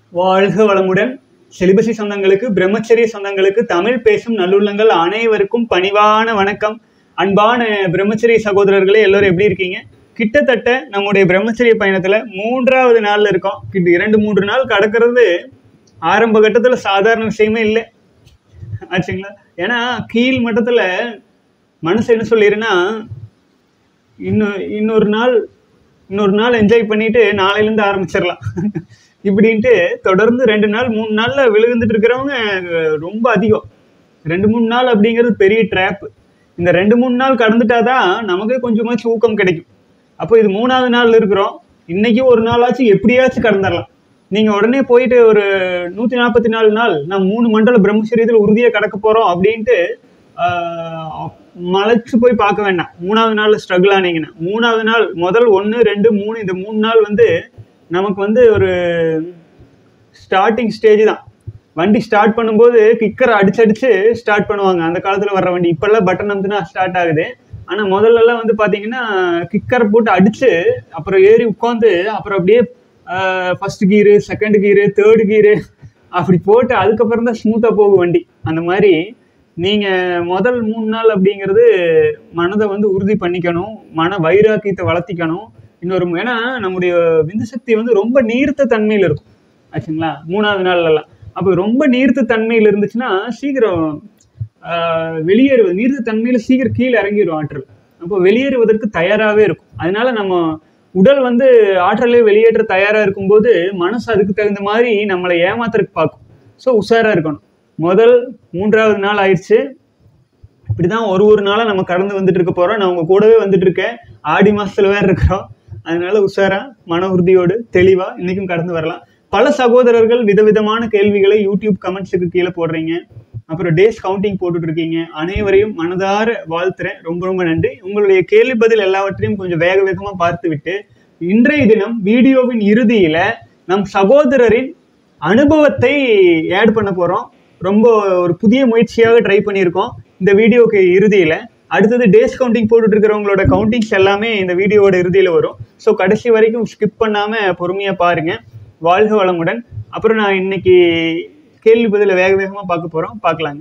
வாழ்க வளமுடன். செலிபசி சொந்தங்களுக்கு, பிரம்மச்சரிய சொந்தங்களுக்கு, தமிழ் பேசும் நல்லுள்ளங்கள் அனைவருக்கும் பணிவான வணக்கம். அன்பான பிரம்மச்சரிய சகோதரர்களே, எல்லோரும் எப்படி இருக்கீங்க? கிட்டத்தட்ட நம்முடைய பிரம்மச்சரிய பயணத்துல 3வது நாள்ல இருக்கோம். 2-3 நாள் கடக்கிறது ஆரம்ப கட்டத்துல சாதாரண விஷயமே இல்லை ஆச்சுங்களா. ஏன்னா கீழ் மட்டத்துல மனசு என்ன சொல்லிருன்னா, இன்னொரு நாள் என்ஜாய் பண்ணிட்டு நாளையிலேருந்து ஆரம்பிச்சிடலாம் இப்படின்ட்டு தொடர்ந்து 2 நாள் 3 நாள்ல விழுந்துட்டு இருக்கிறவங்க ரொம்ப அதிகம். 2-3 நாள் அப்படிங்கிறது பெரிய ட்ராப். இந்த 2-3 நாள் கடந்துட்டாதான் நமக்கு கொஞ்சமாச்சும் ஊக்கம் கிடைக்கும். அப்போ இது 3வது நாள் இருக்கிறோம். இன்னைக்கு ஒரு நாளாச்சும் எப்படியாச்சும் கடந்துடலாம். நீங்க உடனே போயிட்டு ஒரு 144 நாள் நான் 3 மண்டல பிரம்மச்சரியத்தில் உறுதியை கடக்க போறோம் அப்படின்ட்டு மலைச்சு போய் பார்க்க வேண்டாம். 3வது நாள்ல ஸ்ட்ரகிள் ஆனீங்கன்னா 3வது நாள் முதல் 1, 2, 3 இந்த 3 நாள் நமக்கு ஒரு ஸ்டார்டிங் ஸ்டேஜ் தான். வண்டி ஸ்டார்ட் பண்ணும்போது கிக்கரை அடிச்சு ஸ்டார்ட் பண்ணுவாங்க. அந்த காலத்துல வர்ற வண்டி இப்பெல்லாம் பட்டன் அமுத்துனா ஸ்டார்ட் ஆகுது. ஆனா முதல்லலாம் பாத்தீங்கன்னா கிக்கரை போட்டு அடிச்சு அப்புறம் ஏறி உட்காந்து அப்புறம் அப்படியே first gear, second gear, third gear அப்படி போட்டு அதுக்கப்புறம் தான் ஸ்மூத்தா போகும் வண்டி. அந்த மாதிரி நீங்க முதல் 3 நாள் அப்படிங்கிறது மனதை உறுதி பண்ணிக்கணும், மன வைராக்கியத்தை வளர்த்திக்கணும். ஏன்னா நம்முடைய விந்து சக்தி ரொம்ப நீர்த்த தன்மையில இருக்கும் ஆச்சுங்களா 3வது நாள்லாம். அப்போ ரொம்ப நீர்த்த தன்மையில இருந்துச்சுன்னா சீக்கிரம் வெளியேறுவது, நீர்த்த தன்மையில சீக்கிரம் கீழே இறங்கிடும் ஆற்றல். அப்போ வெளியேறுவதற்கு தயாராகவே இருக்கும். அதனால நம்ம உடல் ஆற்றலை வெளியேற்ற தயாரா இருக்கும்போது மனசு அதுக்கு தகுந்த மாதிரி நம்மளை ஏமாத்துறதுக்கு பார்க்கும். ஸோ உஷாரா இருக்கணும். முதல் 3வது நாள் ஆயிடுச்சு. இப்படிதான் ஒரு நாளா நம்ம கடந்து வந்துட்டு இருக்க போறோம். நான் உங்க கூடவே வந்துட்டு இருக்கேன். ஆடி மாசத்துல வேற இருக்கிறோம். அதனால உஷாரா மன உறுதியோடு தெளிவா இன்னைக்கும் கடந்து வரலாம். பல சகோதரர்கள் விதவிதமான கேள்விகளை யூடியூப் கமெண்ட்ஸுக்கு கீழே போடுறீங்க. அப்புறம் டேஸ் கவுண்டிங் போட்டுட்டு இருக்கீங்க. அனைவரையும் மனதார வாழ்த்துறேன். ரொம்ப ரொம்ப நன்றி. உங்களுடைய கேள்வி பதில் எல்லாவற்றையும் கொஞ்சம் வேகமா பார்த்து விட்டு இன்றைய தினம் வீடியோவின் இறுதியில நம் சகோதரரின் அனுபவத்தை ஆட் பண்ண போறோம். ரொம்ப ஒரு புதிய முயற்சியாக ட்ரை பண்ணியிருக்கோம் இந்த வீடியோக்கு இறுதியில. அடுத்தது டேஸ் கவுண்டிங் போட்டுட்டு இருக்கிறவங்களோட கவுண்டிங்ஸ் எல்லாமே இந்த வீடியோவோட இறுதியில வரும். ஸோ கடைசி வரைக்கும் ஸ்கிப் பண்ணாம பொறுமையா பாருங்க. வாழ்க வளமுடன். அப்புறம் நான் இன்னைக்கு கேள்வி பதில வேகமா பார்க்க போறோம். பார்க்கலாங்க.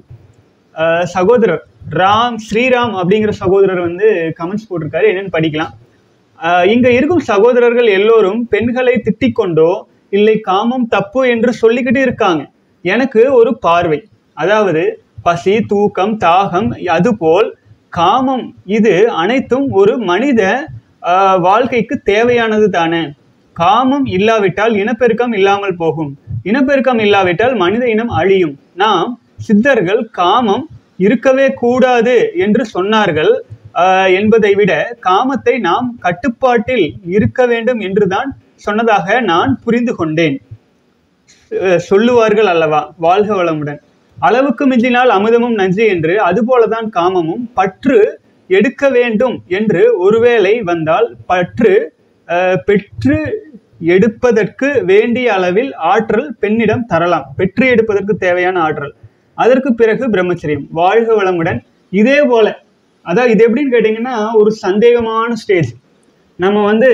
சகோதரர் ஸ்ரீராம் அப்படிங்கிற சகோதரர் கமெண்ட்ஸ் போட்டிருக்காரு. என்னன்னு படிக்கலாம். இங்க இருக்கும் சகோதரர்கள் எல்லோரும் பெண்களை திட்டிக் கொண்டோ இல்லை காமம் தப்பு என்று சொல்லிக்கிட்டு இருக்காங்க. எனக்கு ஒரு பார்வை, அதாவது பசி, தூக்கம், தாகம், அதுபோல் காமம், இது அனைத்தும் ஒரு மனித வாழ்க்கைக்கு தேவையானது தானே. காமம் இல்லாவிட்டால் இனப்பெருக்கம் இல்லாமல் போகும், இனப்பெருக்கம் இல்லாவிட்டால் மனித இனம் அழியும். நாம் சித்தர்கள் காமம் இருக்கவே கூடாது என்று சொன்னார்கள் என்பதை விட காமத்தை நாம் கட்டுப்பாட்டில் இருக்க வேண்டும் என்றுதான் சொன்னதாக நான் புரிந்து கொண்டேன் சொல்லுவார்கள் அல்லவா. வாழ்க வளமுடன். அளவுக்கு மிஞ்சினால் அமுதமும் நஞ்சு என்று அதுபோலதான் காமமும் பற்று எடுக்க வேண்டும் என்று ஒருவேளை வந்தால் பற்று பெற்று எடுப்பதற்கு வேண்டிய அளவில் ஆற்றல் பெண்ணிடம் தரலாம். பெற்று எடுப்பதற்கு தேவையான ஆற்றல், அதற்கு பிறகு பிரம்மச்சரியம். வாழ்க வளமுடன். இதே போல அதான் இது எப்படின்னு கேட்டீங்கன்னா ஒரு சந்தேகமான ஸ்டேஜ். நம்ம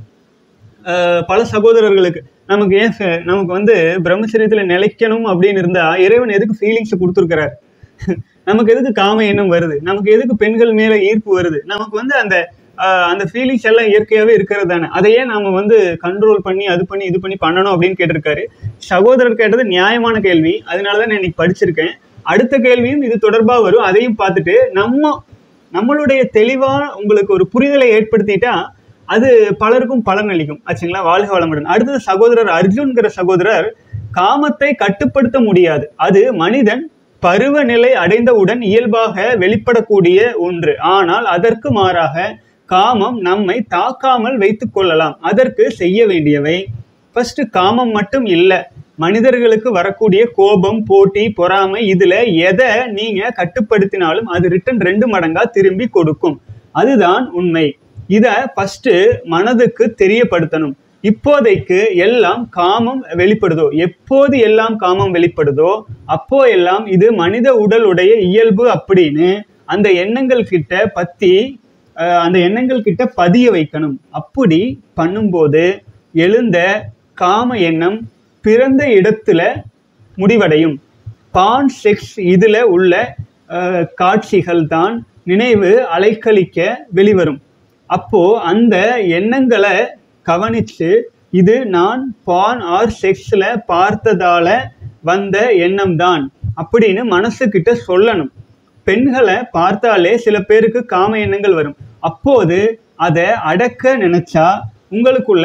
பல சகோதரர்களுக்கு நமக்கு பிரம்மச்சரியத்துல நிலைக்கணும் அப்படின்னு இருந்தா இறைவன் எதுக்கு ஃபீலிங்ஸ் கொடுத்துருக்கிறார்? நமக்கு எதுக்கு காம எண்ணம் வருது? நமக்கு எதுக்கு பெண்கள் மேல ஈர்ப்பு வருது? நமக்கு அந்த ஃபீலிங்ஸ் எல்லாம் இயற்கையாவே இருக்கிறது தானே. அதையே நாம கண்ட்ரோல் பண்ணி இது பண்ணி பண்ணணும் அப்படின்னு கேட்டிருக்காரு சகோதரர். கேட்டது நியாயமான கேள்வி. அதனாலதான் நான் இன்னைக்கு படிச்சிருக்கேன். அடுத்த கேள்வியும் இது தொடர்பா வரும். அதையும் பார்த்துட்டு நம்மளுடைய தெளிவா உங்களுக்கு ஒரு புரிதலை ஏற்படுத்திட்டா அது பலருக்கும் பலன் அளிக்கும் ஆச்சுங்களா. வாழ்க வளமுடன். அடுத்தது சகோதரர் அர்ஜுன்கிற சகோதரர், காமத்தை கட்டுப்படுத்த முடியாது, அது மனிதன் பருவநிலை அடைந்தவுடன் இயல்பாக வெளிப்படக்கூடிய ஒன்று. ஆனால் அதற்கு மாறாக காமம் நம்மை தாக்காமல் வைத்துக் கொள்ளலாம். அதற்கு செய்ய வேண்டியவை, ஃபர்ஸ்ட் காமம் மட்டும் இல்லை, மனிதர்களுக்கு வரக்கூடிய கோபம், போட்டி, பொறாமை, இதுல எதை நீங்க கட்டுப்படுத்தினாலும் அது ரிட்டன் 2 மடங்கா திரும்பி கொடுக்கும். அதுதான் உண்மை. இத ஃபர்ஸ்ட் மனதுக்கு தெரியப்படுத்தணும். இப்போதைக்கு எல்லாம் காமம் வெளிப்படுதோ, எப்போது எல்லாம் காமம் வெளிப்படுதோ அப்போ எல்லாம் இது மனித உடலுடைய இயல்பு அப்படின்னு அந்த எண்ணங்கள் கிட்ட பதிய வைக்கணும். அப்படி பண்ணும்போது எழுந்த காம எண்ணம் பிறந்த இடத்துல முடிவடையும். பான் செக்ஸ் இதில் உள்ள காட்சிகள் தான் நினைவு அலைக்கழிக்க வெளிவரும். அப்போ அந்த எண்ணங்களை கவனித்து இது நான் பான் ஆர் செக்ஸில் பார்த்ததால வந்த எண்ணம் தான் அப்படின்னு மனசுக்கிட்ட சொல்லணும். பெண்களை பார்த்தாலே சில பேருக்கு காம எண்ணங்கள் வரும். அப்போது அதை அடக்க நினைச்சா உங்களுக்குள்ள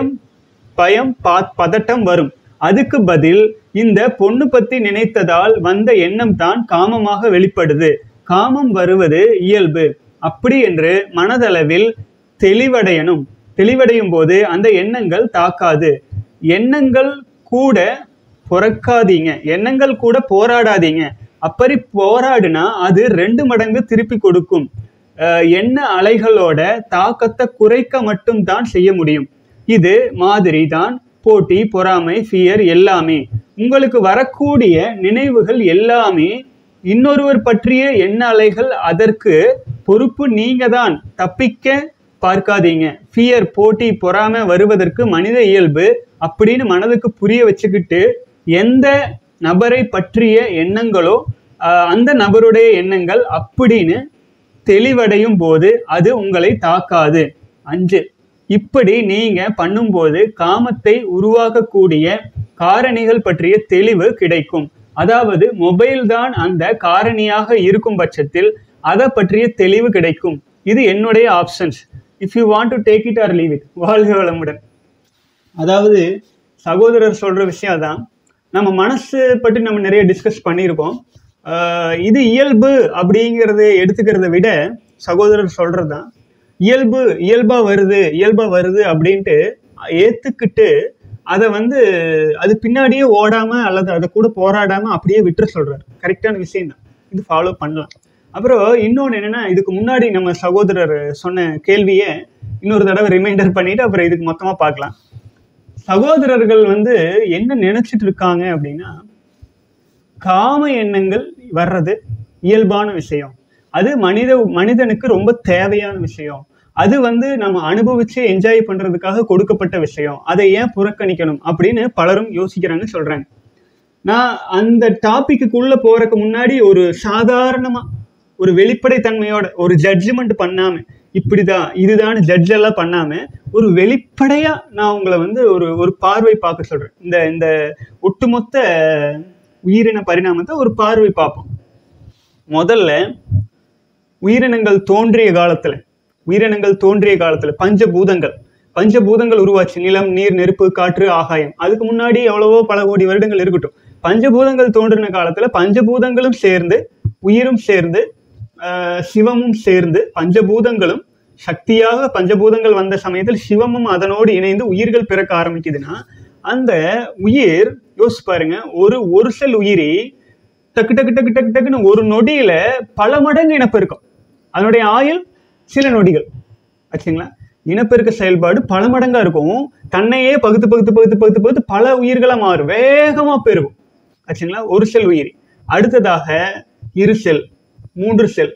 பயம் பதட்டம் வரும். அதுக்கு பதில் இந்த பொண்ணு பத்தி நினைத்ததால் வந்த எண்ணம் தான் காமமாக வெளிப்படுது. காமம் வருவது இயல்பு அப்படி என்று மனதளவில் தெளிவடையணும். தெளிவடையும் போது அந்த எண்ணங்கள் தாக்காது. எண்ணங்கள் கூட பொறக்காதீங்க, எண்ணங்கள் கூட போராடாதீங்க. அப்படி போராடுனா அது 2 மடங்கு திருப்பி கொடுக்கும். எண்ண அலைகளோட தாக்கத்தை குறைக்க மட்டும் தான் செய்ய முடியும். இது மாதிரி தான் போட்டி, பொறாமை, ஃபியர் எல்லாமே. உங்களுக்கு வரக்கூடிய நினைவுகள் எல்லாமே இன்னொருவர் பற்றிய எண்ண அலைகள். அதற்கு பொறுப்பு நீங்க தான். தப்பிக்க பார்க்காதீங்க. ஃபியர், போட்டி, பொறாமை வருவதற்கு மனித இயல்பு அப்படின்னு மனதுக்கு புரிய வச்சுக்கிட்டு எந்த நபரை பற்றிய எண்ணங்களோ அந்த நபருடைய எண்ணங்கள் அப்படின்னு தெளிவடையும் போது அது உங்களை தாக்காது. 5 இப்படி நீங்க பண்ணும்போது காமத்தை உருவாக்கக்கூடிய காரணிகள் பற்றிய தெளிவு கிடைக்கும். அதாவது மொபைல் தான் அந்த காரணியாக இருக்கும் பட்சத்தில் அதை பற்றிய தெளிவு கிடைக்கும். இது என்னுடைய options. If you want to take it or leave it. வாழ்க வளமுடன். அதாவது சகோதரர் சொல்ற விஷயம் தான். நம்ம மனசு பற்றி நம்ம நிறைய டிஸ்கஸ் பண்ணியிருக்கோம். இது இயல்பு அப்படிங்கிறத எடுத்துக்கிறத விட சகோதரர் சொல்றது தான் இயல்பா வருது அப்படின்ட்டு ஏத்துக்கிட்டு அதை அது பின்னாடியே ஓடாம அல்லது அதை கூட போராடாம அப்படியே விட்டுற சொல்றாரு. கரெக்டான விஷயம் தான். இது ஃபாலோ பண்ணலாம். அப்புறம் இன்னொன்று என்னன்னா, இதுக்கு முன்னாடி நம்ம சகோதரர் சொன்ன கேள்வியை இன்னொரு தடவை ரிமைண்டர் பண்ணிட்டு அப்புறம் இதுக்கு மொத்தமா பார்க்கலாம். சகோதரர்கள் என்ன நினைச்சிட்டு இருக்காங்க அப்படின்னா, காம எண்ணங்கள் வர்றது இயல்பான விஷயம். அது மனிதனுக்கு ரொம்ப தேவையான விஷயம். அது நம்ம அனுபவிச்சு என்ஜாய் பண்றதுக்காக கொடுக்கப்பட்ட விஷயம். அதை ஏன் புறக்கணிக்கணும் அப்படின்னு பலரும் யோசிக்கிறாங்க, சொல்றாங்க. நான் அந்த டாபிக்குள்ள போறதுக்கு முன்னாடி ஒரு சாதாரணமா ஒரு வெளிப்படைத்தன்மையோட ஒரு ஜட்ஜ்மெண்ட் பண்ணாம, இப்படிதான் இதுதான் ஜட்ஜ் எல்லாம் பண்ணாம ஒரு வெளிப்படையா நான் உங்களை ஒரு பார்வை பார்க்க சொல்றேன். இந்த ஒட்டுமொத்த உயிரின பரிணாமத்தை ஒரு பார்வை பார்ப்போம். முதல்ல உயிரினங்கள் தோன்றிய காலத்துல பஞ்சபூதங்கள் உருவாச்சு. நிலம், நீர், நெருப்பு, காற்று, ஆகாயம். அதுக்கு முன்னாடி எவ்வளவோ பல கோடி வருடங்கள் இருக்கட்டும். பஞ்சபூதங்கள் தோன்றின காலத்துல பஞ்சபூதங்களும் சேர்ந்து, உயிரும் சேர்ந்து, சிவமும் சேர்ந்து, பஞ்சபூதங்களும் சக்தியாக பஞ்சபூதங்கள் வந்த சமயத்தில் சிவமும் அதனோடு இணைந்து உயிர்கள் பிறக்க ஆரம்பிக்குதுன்னா, அந்த உயிர் யோசிச்சு பாருங்க, ஒரு செல் உயிரி டக்கு டக்கு டக்கு டக்கு டக்குன்னு ஒரு நொடியில பல மடங்கு இனப்பெருக்கம். அதனுடைய ஆயுள் சில நொடிகள் ஆச்சுங்களா. இனப்பெருக்க செயல்பாடு பல மடங்கா இருக்கும். தன்னையே பகுத்து பல உயிர்களா மாறும், வேகமா பெருகும் ஆச்சுங்களா ஒரு செல் உயிரி. அடுத்ததாக 2 செல், 3 செல்,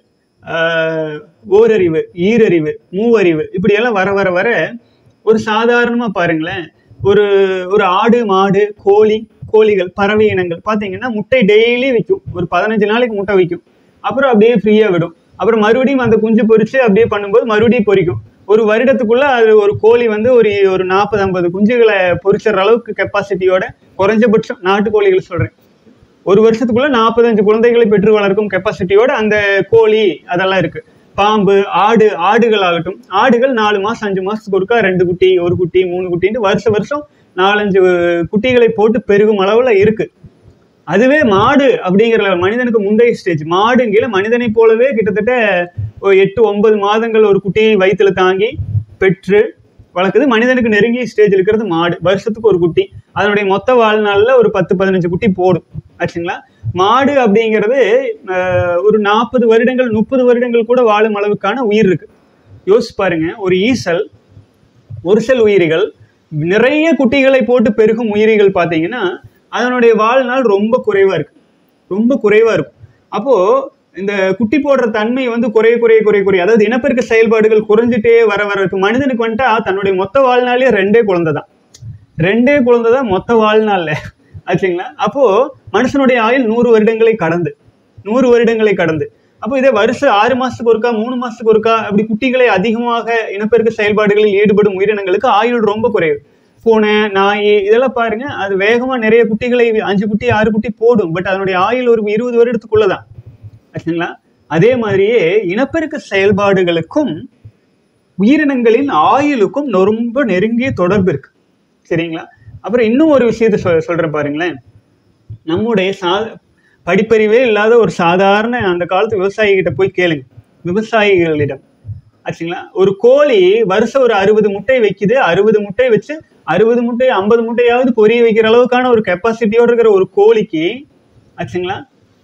ஓரறிவு, ஈரறிவு, மூவறிவு, இப்படி எல்லாம் வர வர வர ஒரு சாதாரணமா பாருங்களேன், ஒரு ஆடு, மாடு, கோழிகள், பறவை இனங்கள் பார்த்தீங்கன்னா முட்டை டெய்லி வைக்கும். ஒரு 15 நாளைக்கு முட்டை வைக்கும். அப்புறம் அப்படியே ஃப்ரீயா விடும். அப்புறம் மறுபடியும் அந்த குஞ்சு பொறிச்சு அப்படியே பண்ணும்போது மறுபடியும் பொறிக்கும். ஒரு வருடத்துக்குள்ள அது ஒரு கோழி ஒரு 40-50 குஞ்சுகளை பொறிச்சுற அளவுக்கு கெப்பாசிட்டியோட, குறைஞ்சபட்சம் நாட்டுக்கோழிகள் சொல்றேன், ஒரு வருஷத்துக்குள்ள 45 குழந்தைகளை பெற்று வளர்க்கும் கெப்பாசிட்டியோட அந்த கோழி அதெல்லாம் இருக்கு. பாம்பு, ஆடுகள் ஆகட்டும். ஆடுகள் 4 மாசம் 5 மாசத்துக்கு ஒருக்கா 2 குட்டி, 1 குட்டி, 3 குட்டின்னு வருஷம் 4-5 குட்டிகளை போட்டு பெருகும் அளவுல இருக்கு. அதுவே மாடு அப்படிங்கிற மனிதனுக்கு முந்தைய ஸ்டேஜ். மாடுங்கிற மனிதனை போலவே கிட்டத்தட்ட 8-9 மாதங்கள் ஒரு குட்டியை வயிற்றுல தாங்கி பெற்று வளர்க்குது. மனிதனுக்கு நெருங்கிய ஸ்டேஜ் இருக்கிறது மாடு. வருஷத்துக்கு ஒரு குட்டி. அதனுடைய மொத்த வாழ்நாளில் ஒரு 10-15 குட்டி போடும் ஆச்சுங்களா. மாடு அப்படிங்கிறது ஒரு 40 வருடங்கள் 30 வருடங்கள் கூட வாழும் அளவுக்கான உயிர் இருக்கு. யோசிச்சு பாருங்க, ஒரு ஈசல், ஒரு செல் உயிரிகள், நிறைய குட்டிகளை போட்டு பெருகும் உயிரிகள் பார்த்தீங்கன்னா அதனுடைய வாழ்நாள் ரொம்ப குறைவா இருக்கும். அப்போ இந்த குட்டி போடுற தன்மை குறைய, அதாவது இனப்பெருக்க செயல்பாடுகள் குறைஞ்சிட்டே வர மனிதனுக்கு தன்னுடைய மொத்த வாழ்நாளே 2 குழந்தை தான். 2 குழந்தை தான் மொத்த வாழ்நாள்ல ஆச்சுங்களா. அப்போ மனுஷனுடைய ஆயுள் 100 வருடங்களை கடந்து அப்போ இதே வருஷம் 6 மாசத்துக்கு ஒருக்கா 3 மாசத்துக்கு ஒருக்கா அப்படி குட்டிகளை அதிகமாக இனப்பெருக்க செயல்பாடுகளில் ஈடுபடும் உயிரினங்களுக்கு ஆயுள் ரொம்ப குறைவு. பூனை, நாய் இதெல்லாம் பாருங்க, அது வேகமா நிறைய குட்டிகளை 5 குட்டி 6 குட்டி போடும். பட் அதனுடைய ஆயுள் ஒரு 20 வருடத்துக்குள்ளதான் ஆச்சுங்களா. அதே மாதிரியே இனப்பெருக்க செயல்பாடுகளுக்கும் உயிரினங்களின் ஆயுளுக்கும் ரொம்ப நெருங்கிய தொடர்பு இருக்கு. சரிங்களா. அப்புறம் இன்னும் ஒரு விஷயத்த சொல்றேன் பாருங்களேன். நம்முடைய படிப்பறிவே இல்லாத ஒரு சாதாரண அந்த காலத்து விவசாயிகிட்ட போய் கேளுங்க, விவசாயிகளிடம் ஆச்சுங்களா. ஒரு கோழி வருஷம் ஒரு 60 முட்டை வைக்குது. 60 முட்டை வச்சு 60 முட்டை 50 முட்டையாவது பொரிய வைக்கிற அளவுக்கான ஒரு கெப்பாசிட்டியோட இருக்கிற ஒரு கோழிக்கு ஆச்சுங்களா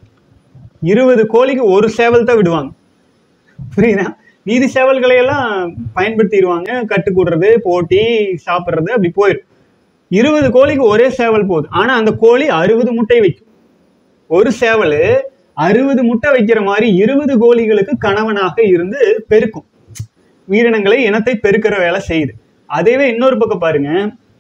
20 கோழிக்கு ஒரு சேவல் தான் விடுவாங்க. புரியுதா. மீதி சேவல்களை எல்லாம் பயன்படுத்திடுவாங்க, கட்டு கூடுறது, போட்டி சாப்பிட்றது, அப்படி போயிடும். 20 கோழிக்கு ஒரே சேவல் போகுது. ஆனா அந்த கோழி 60 முட்டை வைக்கும். ஒரு சேவல் 60 முட்டை வைக்கிற மாதிரி 20 கோழிகளுக்கு கணவனாக இருந்து பெருக்கும். உயிரினங்களை இனத்தை பெருக்கிற வேலை செய்யுது. அதேவே இன்னொரு பக்கம் பாருங்க,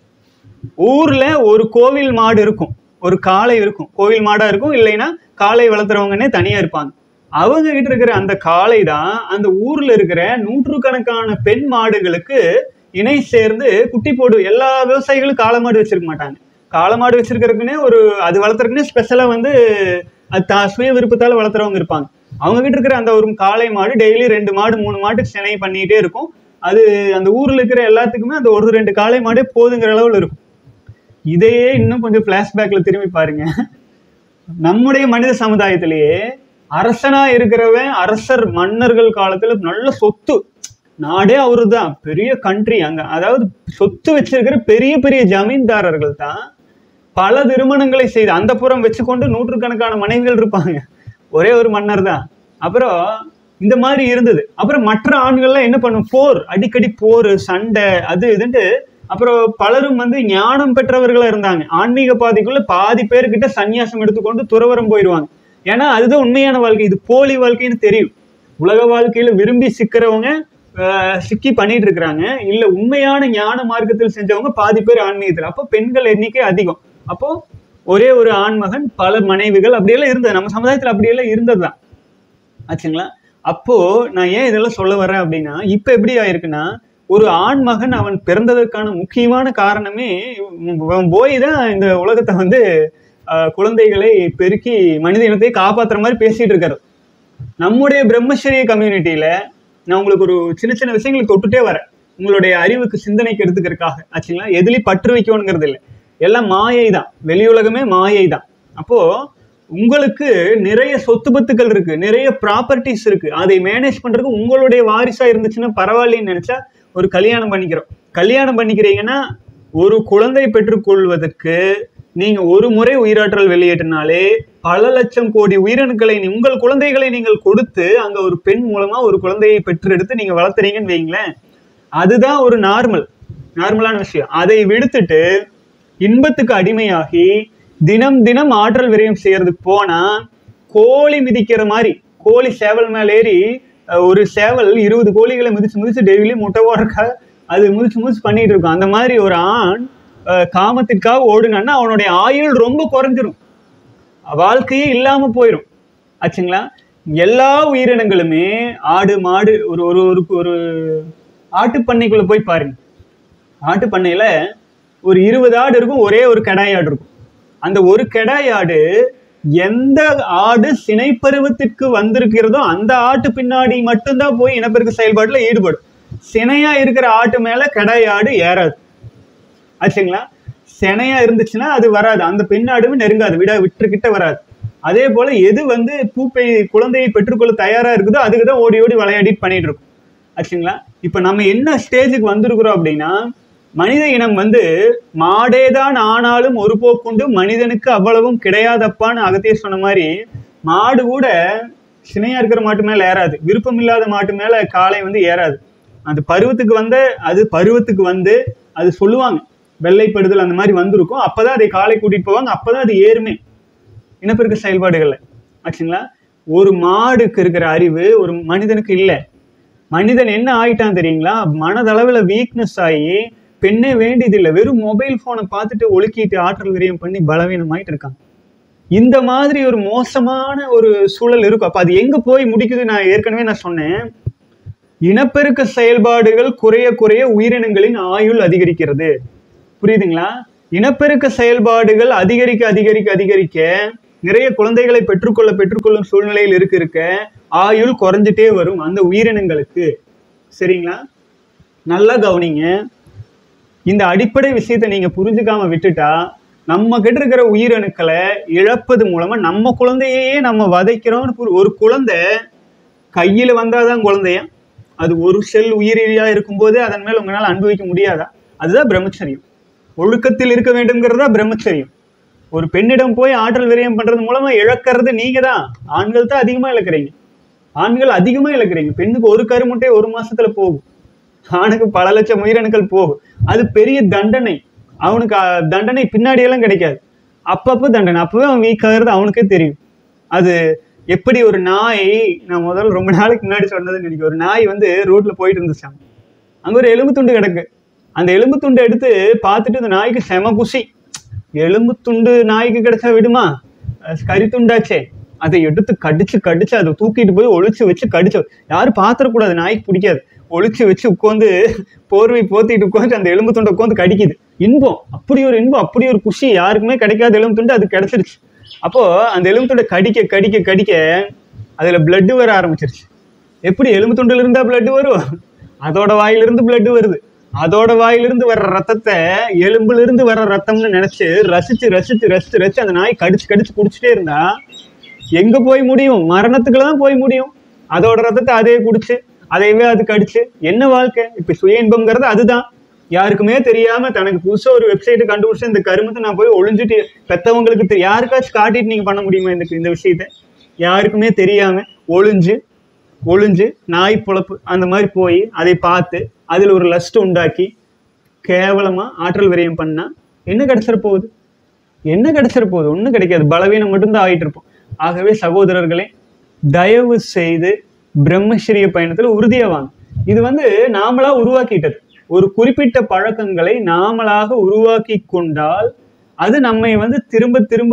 ஊர்ல ஒரு கோவில் மாடு இருக்கும், ஒரு காளை இருக்கும், கோவில் மாடா இருக்கும், இல்லைன்னா காளை வளர்த்துறவங்கன்னே தனியா இருப்பாங்க. அவங்க கிட்ட இருக்கிற அந்த காளை தான் அந்த ஊர்ல இருக்கிற 100கணக்கான பெண் மாடுகளுக்கு இணை சேர்ந்து குட்டி போடு. எல்லா விவசாயிகளும் காளை மாடு வச்சிருக்க மாட்டாங்க. காளை மாடு வச்சிருக்கிறதுக்குன்னே அது வளர்த்துறதுக்குன்னே ஸ்பெஷலா அது சுய விருப்பத்தால வளர்த்துறவங்க இருப்பாங்க. அவங்க கிட்ட இருக்கிற அந்த ஒரு காளை மாடு டெய்லி 2 மாடு 3 மாட்டுக்கு சினை பண்ணிட்டே இருக்கும். அது அந்த ஊர்ல இருக்கிற எல்லாத்துக்குமே அந்த 1-2 காளை மாடே போதுங்கிற அளவுல இருக்கும். இதையே இன்னும் கொஞ்சம் பிளாஷ்பேக்ல திரும்பி பாருங்க. நம்முடைய மனித சமுதாயத்திலேயே அரசனா இருக்கிறவன், அரசர் மன்னர்கள் காலத்துல நல்ல சொத்து, நாடே அவரு தான், பெரிய கண்ட்ரி அங்க, அதாவது சொத்து வச்சிருக்கிற பெரிய பெரிய ஜமீன்தாரர்கள் தான் பல திருமணங்களை செய்து அந்த புறம் வச்சுக்கொண்டு 100கணக்கான மனைவிகள் இருப்பாங்க. ஒரே ஒரு மன்னர் தான். அப்புறம் இந்த மாதிரி இருந்தது. அப்புறம் மற்ற ஆண்கள்லாம் என்ன பண்ணும், போர், அடிக்கடி போர், சண்டை, அது இதுன்ட்டு. அப்புறம் பலரும் ஞானம் பெற்றவர்களா இருந்தாங்க. ஆன்மீக பாதைக்குள்ள பாதி பேர்கிட்ட சன்னியாசம் எடுத்துக்கொண்டு துறவரம் போயிடுவாங்க. ஏன்னா அதுதான் உண்மையான வாழ்க்கை, இது போலி வாழ்க்கைன்னு தெரியும். உலக வாழ்க்கையில விரும்பி சிக்கிறவங்க சிக்கி பண்ணிட்டு இருக்கிறாங்க. இல்ல உண்மையான ஞான மார்க்கத்தில் செஞ்சவங்க பாதி பேர் ஆன்மீகத்தில். அப்போ பெண்கள் எண்ணிக்கை அதிகம். அப்போ ஒரே ஒரு ஆண்மகன் பல மனைவிகள் அப்படியெல்லாம் இருந்தது. நம்ம சமுதாயத்துல அப்படியெல்லாம் இருந்ததுதான் ஆச்சுங்களா. அப்போ நான் ஏன் இதெல்லாம் சொல்ல வரேன் அப்படின்னா, இப்ப எப்படி ஆயிருக்குன்னா, ஒரு ஆண்மகன் அவன் பிறந்ததற்கான முக்கியமான காரணமே போய் தான் இந்த உலகத்தை குழந்தைகளை பெருக்கி மனித இனத்தை காப்பாற்றுற மாதிரி பேசிட்டு இருக்காரு. நம்முடைய பிரம்மச்சரிய கம்யூனிட்டியில நான் உங்களுக்கு ஒரு சின்ன சின்ன விஷயங்களை தொட்டுட்டே வரேன், உங்களுடைய அறிவுக்கு சிந்தனைக்கு எடுத்துக்கிறதுக்காக ஆச்சுங்களா. எதுலையும் பற்று வைக்கணுங்கிறது இல்லை, எல்லாம் மாயை தான், வெளி உலகமே மாயை தான். அப்போ உங்களுக்கு நிறைய சொத்து பத்துக்கள் இருக்கு, நிறைய ப்ராப்பர்ட்டிஸ் இருக்கு, அதை மேனேஜ் பண்றதுக்கு உங்களுடைய வாரிசா இருந்துச்சுன்னா பரவாயில்லைன்னு நினைச்சா ஒரு கல்யாணம் பண்ணிக்கிறோம். கல்யாணம் பண்ணிக்கிறீங்கன்னா ஒரு குழந்தை பெற்றுக்கொள்வதற்கு நீங்க ஒரு முறை உயிராற்றல் வெளியேற்றினாலே பல லட்சம் கோடி உயிரணுக்களை உங்கள் குழந்தைகளை நீங்கள் கொடுத்து அங்க ஒரு பெண் மூலமா ஒரு குழந்தையை பெற்றெடுத்து நீங்க வளர்த்துறீங்கன்னு வைங்களேன். அதுதான் ஒரு நார்மலான விஷயம். அதை விடுத்துட்டு இன்பத்துக்கு அடிமையாகி தினம் தினம் ஆற்றல் விரயம் செய்யறதுக்கு போனா கோழி மிதிக்கிற மாதிரி, கோழி சேவல் மேல ஏறி ஒரு சேவல் 20 கோழிகளை மிதிச்சு டெய்லி முட்டை போடுறக்கா அது மிதிச்சு பண்ணிட்டு இருக்கும். அந்த மாதிரி ஒரு ஆண் காமத்திற்காக ஓடுனான்னா அவனுடைய ஆயுள் ரொம்ப குறைஞ்சிரும், வாழ்க்கையே இல்லாம போயிடும் ஆச்சுங்களா. எல்லா உயிரினங்களுமே ஆடு மாடு ஒரு ஒரு ஒரு ஆட்டு பண்ணைக்குள்ள போய் பாருங்க. ஆட்டு பண்ணையில ஒரு 20 ஆடு இருக்கும், ஒரே ஒரு கெடாய் ஆடு இருக்கும். அந்த ஒரு கெடாய் ஆடு எந்த ஆடு சினைப்பருவத்திற்கு வந்திருக்கிறதோ அந்த ஆட்டு பின்னாடி மட்டும்தான் போய் இனப்பெருக்க செயல்பாட்டுல ஈடுபடும். சினையா இருக்கிற ஆட்டு மேல கெடாய் ஆடு ஏறாது ஆச்சுங்களா. சினையா இருந்துச்சுன்னா அது வராது, அந்த பெண்ணாடுமே நெருங்காது, விட்டுக்கிட்ட வராது. அதே போல எது குழந்தையை பெற்றுக்கொள்ள தயாரா இருக்குதோ அதுக்குதான் ஓடி ஓடி விளையாடிட்டு பண்ணிட்டு இருக்கும் ஆச்சுங்களா. இப்ப நம்ம என்ன ஸ்டேஜுக்கு வந்திருக்கிறோம் அப்படின்னா, மனித இனம் மாடேதான் ஆனாலும் ஒரு போக்குண்டு மனிதனுக்கு அவ்வளவும் கிடையாதப்பான்னு அகத்தியர் சொன்ன மாதிரி, மாடு கூட சினையா இருக்கிற மாட்டு மேல ஏறாது, விருப்பம் இல்லாத மாட்டு மேல காளை ஏறாது. அது பருவத்துக்கு அது சொல்லுவாங்க வெள்ளைப்படுதல் அந்த மாதிரி வந்திருக்கும், அப்பதான் அதை காளை கூட்டிட்டு போவாங்க, அப்பதான் அது ஏறுமே இனப்பெருக்க செயல்பாடுகள்ல ஆச்சுங்களா. ஒரு மாடுக்கு இருக்கிற அறிவு ஒரு மனிதனுக்கு இல்லை. மனிதன் என்ன ஆயிட்டான் தெரியுங்களா, மனதளவுல வீக்னஸ் ஆகி பெண்ணே வேண்டியதில்லை, வெறும் மொபைல் போனை பார்த்துட்டு ஒழுக்கிட்டு ஆற்றல் விரயம் பண்ணி பலவீனமாயிட்டு இருக்காங்க. இந்த மாதிரி ஒரு மோசமான ஒரு சூழல் இருக்கும். அப்ப அது எங்க போய் முடிக்குது? நான் ஏற்கனவே சொன்னேன், இனப்பெருக்க செயல்பாடுகள் குறைய குறைய உயிரினங்களின் ஆயுள் அதிகரிக்கிறது. புரியுதுங்களா? இனப்பெருக்க செயல்பாடுகள் அதிகரிக்க அதிகரிக்க அதிகரிக்க நிறைய குழந்தைகளை பெற்றுக்கொள்ளும் சூழ்நிலையில் இருக்க ஆயுள் குறைஞ்சிட்டே வரும் அந்த உயிரினங்களுக்கு. சரிங்களா? நல்லா கவனிங்க. இந்த அடிப்படை விஷயத்தை நீங்க புரிஞ்சுக்காம விட்டுட்டா நம்ம கிட்ட இருக்கிற உயிரணுக்களை இழப்பது மூலமா நம்ம குழந்தையே நம்ம வதைக்கிறோம்னு. ஒரு குழந்தை கையில வந்தாதான் குழந்தையா? அது ஒரு செல் உயிரியா இருக்கும்போது அதன் மேல உங்களால் அனுபவிக்க முடியாதா? அதுதான் பிரம்மச்சரியம். ஒழுக்கத்தில் இருக்க வேண்டும்ங்கிறதா பிரம்மச்சரியம். ஒரு பெண்ணிடம் போய் ஆற்றல் விரயம் பண்றது மூலமா இழக்கிறது நீங்க தான். ஆண்கள் தான் அதிகமா இழக்கிறீங்க. ஆண்கள் அதிகமா இழக்கிறீங்க. பெண்ணுக்கு ஒரு கருமுட்டை 1 மாசத்துல போகும், ஆணுக்கு பல லட்சம் உயிரணுக்கள் போகும். அது பெரிய தண்டனை. அவனுக்கு தண்டனை பின்னாடியெல்லாம் கிடைக்காது, அப்பப்போ தண்டனை. அப்பவே அவன் வீக்காகிறது அவனுக்கே தெரியும். அது எப்படி ஒரு நாய், நான் முதல்ல ரொம்ப நாளைக்கு முன்னாடி சொன்னதுன்னு நினைக்கிறேன். ஒரு நாய் ரோட்ல போயிட்டு இருந்துச்சான். அங்க ஒரு எலும்பு துண்டு கிடக்கு. அந்த எலும்பு துண்டை எடுத்து பார்த்துட்டு அந்த நாய்க்கு செம குஷி. எலும்பு துண்டு நாய்க்கு கிடைச்சா விடுமா? கறி துண்டாச்சே. அதை எடுத்து கடிச்சு அதை தூக்கிட்டு போய் ஒளிச்சு வச்சு கடிச்சு. யாரும் பாத்திரக்கூடாது, நாய்க்கு பிடிக்காது. ஒளிச்சு வச்சு உட்காந்து போர்வை போத்திட்டு உட்காந்து அந்த எலும்பு துண்டை உட்காந்து கடிக்குது. இன்பம், அப்படி ஒரு இன்பம், அப்படி ஒரு குஷி. யாருக்குமே கிடைக்காத எலும்பு துண்டு அது கிடைச்சிருச்சு. அப்போ அந்த எலும்பு துண்டை கடிக்க கடிக்க கடிக்க அதுல பிளட் வர ஆரம்பிச்சிருச்சு. எப்படி எலும்பு துண்டுல இருந்தா பிளட் வரும்? அதோட வாயிலிருந்து பிளட் வருது. அதோட வாயிலிருந்து வர்ற ரத்தத்தை எலும்புல இருந்து வர்ற ரத்தம்னு நினைச்சு ரசிச்சு அந்த நாய் கடிச்சு குடிச்சுட்டே இருந்தா எங்க போய் முடியும்? மரணத்துக்குலாம் போய் முடியும். அதோட ரத்தத்தை அதே குடிச்சு அதையவே அது கடிச்சு. என்ன வாழ்க்கை? இப்ப சுய இன்பம்ங்கிறது அதுதான். யாருக்குமே தெரியாம தனக்கு புதுசா ஒரு வெப்சைட் கண்டுபிடிச்சு இந்த கருமத்தை நான் போய் ஒளிஞ்சுட்டு பெத்தவங்களுக்கு யாருக்காச்சும் காட்டிட்டு நீங்க பண்ண முடியுமா இந்த விஷயத்த? யாருக்குமே தெரியாம ஒளிஞ்சு நாய் பொழப்பு அந்த மாதிரி போய் அதை பார்த்து அதில் ஒரு லஸ்ட் உண்டாக்கி கேவலமா ஆற்றல் விரயம் பண்ணா என்ன கிடைச்சிட போகுது? ஒன்றும் கிடைக்காது. பலவீனம் மட்டும்தான் ஆகிட்டு இருப்போம். ஆகவே சகோதரர்களே, தயவு செய்து பிரம்மச்சரிய பயணத்துல உறுதியா வாங்க. இது நாமளா உருவாக்கிட்டது. ஒரு குறிப்பிட்ட பழக்கங்களை நாமளாக உருவாக்கி கொண்டால் அது நம்மை திரும்ப திரும்ப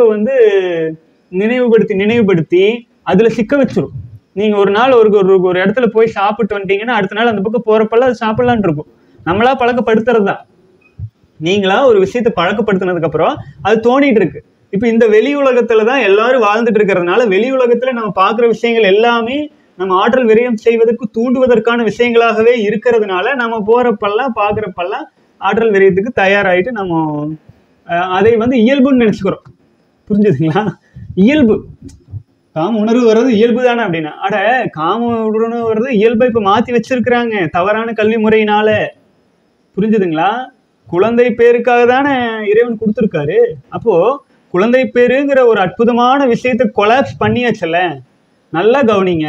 நினைவுபடுத்தி அதுல சிக்க வச்சிரும். நீங்க ஒரு நாள் ஒரு இடத்துல போய் சாப்பிட்டு வந்துட்டீங்கன்னா அடுத்த நாள் அந்த பக்கம் போறப்பெல்லாம் அது சாப்பிடலான் இருக்கும். நம்மளா பழக்கப்படுத்துறது தான். நீங்களா ஒரு விஷயத்தை பழக்கப்படுத்தினதுக்கு அப்புறம் அது தோணிட்டு இருக்கு. இப்ப இந்த வெளி உலகத்துலதான் எல்லாரும் வாழ்ந்துட்டு இருக்கிறதுனால வெளி உலகத்துல நம்ம பாக்குற விஷயங்கள் எல்லாமே நம்ம ஆற்றல் விரயம் செய்வதற்கு தூண்டுவதற்கான விஷயங்களாகவே இருக்கிறதுனால நம்ம போறப்பெல்லாம் பாக்குறப்பெல்லாம் ஆற்றல் விரயத்துக்கு தயாராயிட்டு நம்ம அதை இயல்புன்னு நினைச்சுக்கிறோம். புரிஞ்சுதுங்களா? இயல்பு. காம உணர்வு வர்றது இயல்பு தானே அப்படின்னா, காம உணர்வு வர்றது இயல்பை இப்ப மாத்தி வச்சிருக்கிறாங்க தவறான கல்வி முறையினால. புரிஞ்சுதுங்களா? குழந்தை பேருக்காக தானே இறைவன் கொடுத்துருக்காரு. அப்போ குழந்தை பேருங்கிற ஒரு அற்புதமான விஷயத்தை கொலாப்ஸ் பண்ணியாச்சல. நல்லா கவனிங்க.